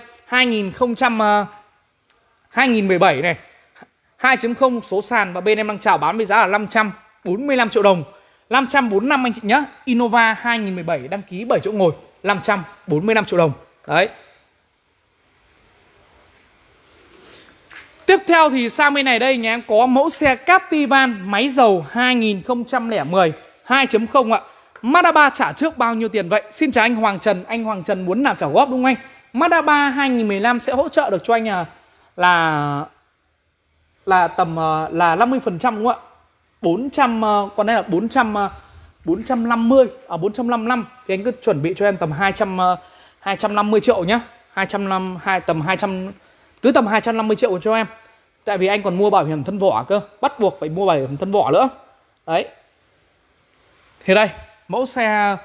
2017 này, 2.0 số sàn và bên em đang chào bán với giá là 545 triệu đồng. 545 anh chị nhá. Innova 2017 đăng ký 7 chỗ ngồi, 545 triệu đồng. Đấy. Tiếp theo thì sang bên này đây nhà em có mẫu xe Captiva máy dầu 2010 2.0 ạ. Mazda 3 trả trước bao nhiêu tiền vậy? Xin chào anh Hoàng Trần. Anh Hoàng Trần muốn làm trả góp đúng không anh? Mazda 3 2015 sẽ hỗ trợ được cho anh là tầm là 50% đúng không ạ? 400 còn đây là 450 455 thì anh cứ chuẩn bị cho em tầm 250 triệu nhá. 250 triệu cho em. Tại vì anh còn mua bảo hiểm thân vỏ cơ, bắt buộc phải mua bảo hiểm thân vỏ nữa. Đấy. Thì đây, mẫu xe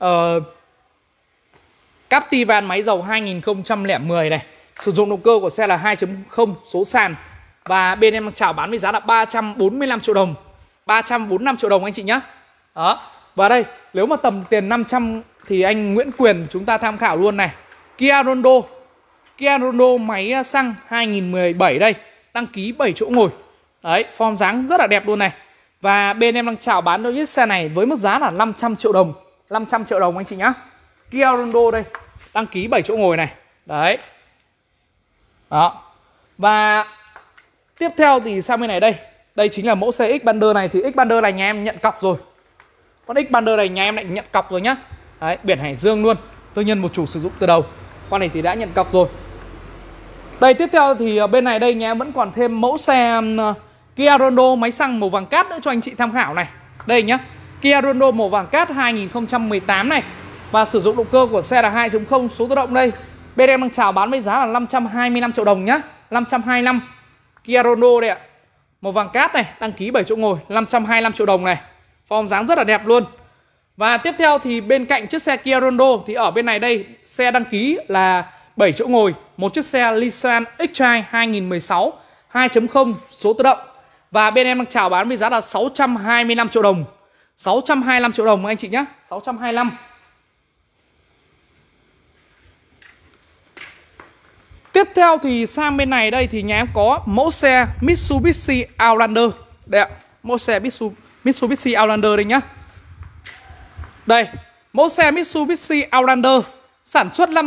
Captiva máy dầu 2010 này. Sử dụng động cơ của xe là 2.0 số sàn. Và bên em chào bán với giá là 345 triệu đồng. 345 triệu đồng anh chị nhá. Đó. Và đây, nếu mà tầm tiền 500 thì anh Nguyễn Quyền chúng ta tham khảo luôn này. Kia Rondo. Kia Rondo máy xăng 2017 đây. Đăng ký 7 chỗ ngồi. Đấy, form dáng rất là đẹp luôn này. Và bên em đang chào bán cho chiếc xe này với mức giá là 500 triệu đồng. 500 triệu đồng anh chị nhá. Kia Rondo đây. Đăng ký 7 chỗ ngồi này. Đấy. Đó. Và tiếp theo thì sang bên này đây. Đây chính là mẫu xe Xpander này. Thì Xpander này nhà em nhận cọc rồi. Con Xpander này nhà em lại nhận cọc rồi nhá. Đấy, biển Hải Dương luôn. Tư nhân một chủ sử dụng từ đầu. Con này thì đã nhận cọc rồi. Đây tiếp theo thì bên này đây nhà em vẫn còn thêm mẫu xe Kia Rondo máy xăng màu vàng cát nữa cho anh chị tham khảo này. Đây nhá. Kia Rondo màu vàng cát 2018 này. Và sử dụng động cơ của xe là 2.0 số tự động đây. Bên em đang chào bán với giá là 525 triệu đồng nhá. 525. Kia Rondo đây ạ. Màu vàng cát này, đăng ký 7 chỗ ngồi, 525 triệu đồng này. Form dáng rất là đẹp luôn. Và tiếp theo thì bên cạnh chiếc xe Kia Rondo thì ở bên này đây xe đăng ký là 7 chỗ ngồi, một chiếc xe Nissan X-Trail 2016 2.0 số tự động. Và bên em đang chào bán với giá là 625 triệu đồng. 625 triệu đồng anh chị nhé. 625. Tiếp theo thì sang bên này đây thì nhà em có mẫu xe Mitsubishi Outlander. Đây ạ, mẫu xe Mitsubishi Outlander đây nhá. Đây, mẫu xe Mitsubishi Outlander sản xuất năm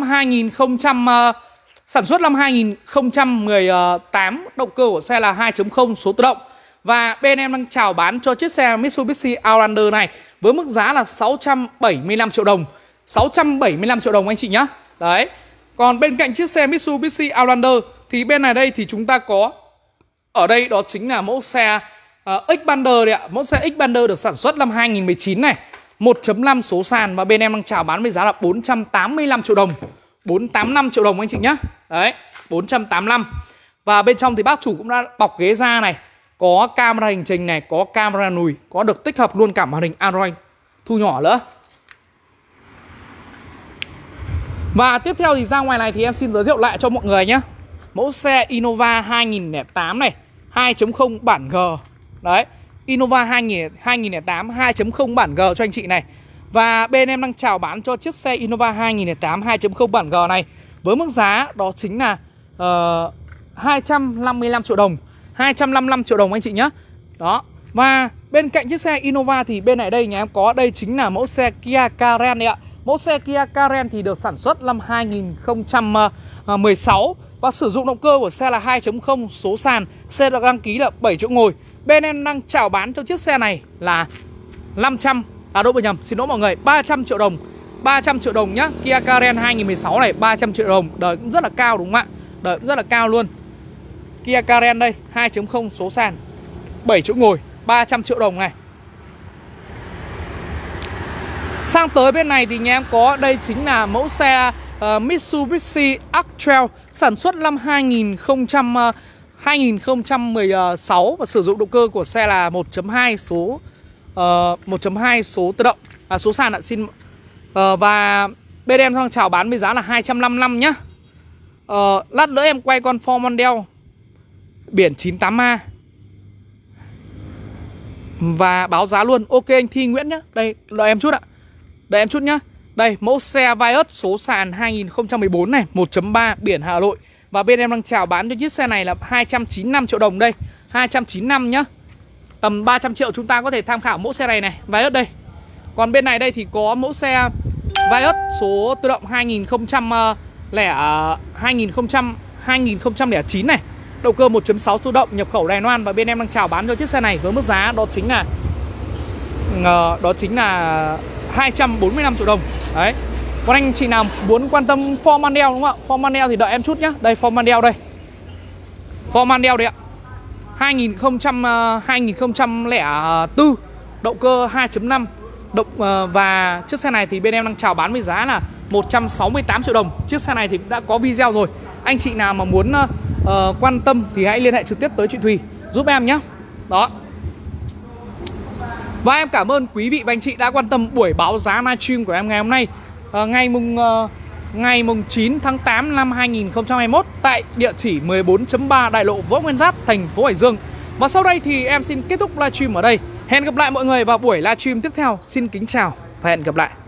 2018, động cơ của xe là 2.0 số tự động. Và bên em đang chào bán cho chiếc xe Mitsubishi Outlander này với mức giá là 675 triệu đồng. 675 triệu đồng anh chị nhá. Đấy. Còn bên cạnh chiếc xe Mitsubishi Outlander thì bên này đây thì chúng ta có Ở đây đó chính là mẫu xe Xpander đấy ạ. Mẫu xe Xpander được sản xuất năm 2019 này, 1.5 số sàn, và bên em đang chào bán với giá là 485 triệu đồng. 485 triệu đồng anh chị nhá. Đấy, 485. Và bên trong thì bác chủ cũng đã bọc ghế da này, có camera hành trình này, có camera lùi, có được tích hợp luôn cả màn hình Android thu nhỏ nữa. Và tiếp theo thì ra ngoài này thì em xin giới thiệu lại cho mọi người nhé. Mẫu xe Innova 2008 này, 2.0 bản G. Đấy, Innova 2008 2.0 bản G cho anh chị này. Và bên em đang chào bán cho chiếc xe Innova 2008 2.0 bản G này với mức giá đó chính là 255 triệu đồng. 255 triệu đồng anh chị nhé. Đó. Và bên cạnh chiếc xe Innova thì bên này đây nhà em có, đây chính là mẫu xe Kia Carens đấy ạ. Mẫu xe Kia Carens thì được sản xuất năm 2016 và sử dụng động cơ của xe là 2.0 số sàn. Xe được đăng ký là 7 chỗ ngồi. Bên em đang chào bán cho chiếc xe này là 300 triệu đồng. 300 triệu đồng nhá. Kia Carens 2016 này, 300 triệu đồng. Đời cũng rất là cao đúng không ạ? Đời cũng rất là cao luôn. Kia Carens đây, 2.0 số sàn, 7 chỗ ngồi, 300 triệu đồng này. Sang tới bên này thì nhà em có, đây chính là mẫu xe Mitsubishi X-Trail sản xuất năm 2016 và sử dụng động cơ của xe là 1.2 số tự động, số sàn ạ, xin. Và bên em đang chào bán với giá là 255 nhá. Lát nữa em quay con Ford Mondeo biển 98A và báo giá luôn. Ok anh Thi Nguyễn nhá. Đây, đợi em chút ạ. Đợi em chút nhá. Đây, mẫu xe Vios số sàn 2014 này, 1.3 biển Hà Nội. Và bên em đang chào bán cho chiếc xe này là 295 triệu đồng đây. 295 nhá. Tầm 300 triệu chúng ta có thể tham khảo mẫu xe này này, Vios đây. Còn bên này đây thì có mẫu xe Vios số tự động 2009 này. Động cơ 1.6 tự động nhập khẩu Đài Loan. Và bên em đang chào bán cho chiếc xe này với mức giá đó chính là 245 triệu đồng. Đấy. Còn anh chị nào muốn quan tâm Ford Mondeo đúng không ạ? Ford Mondeo thì đợi em chút nhá. Đây Ford Mondeo đây. Ford Mondeo đấy ạ. 2004, động cơ 2.5 và chiếc xe này thì bên em đang chào bán với giá là 168 triệu đồng. Chiếc xe này thì đã có video rồi. Anh chị nào mà muốn quan tâm thì hãy liên hệ trực tiếp tới chị Thùy giúp em nhé. Đó. Và em cảm ơn quý vị và anh chị đã quan tâm buổi báo giá livestream của em ngày hôm nay, ngày mùng 9 tháng 8 năm 2021 tại địa chỉ 14.3 Đại lộ Võ Nguyên Giáp, thành phố Hải Dương. Và sau đây thì em xin kết thúc livestream ở đây. Hẹn gặp lại mọi người vào buổi livestream tiếp theo. Xin kính chào và hẹn gặp lại.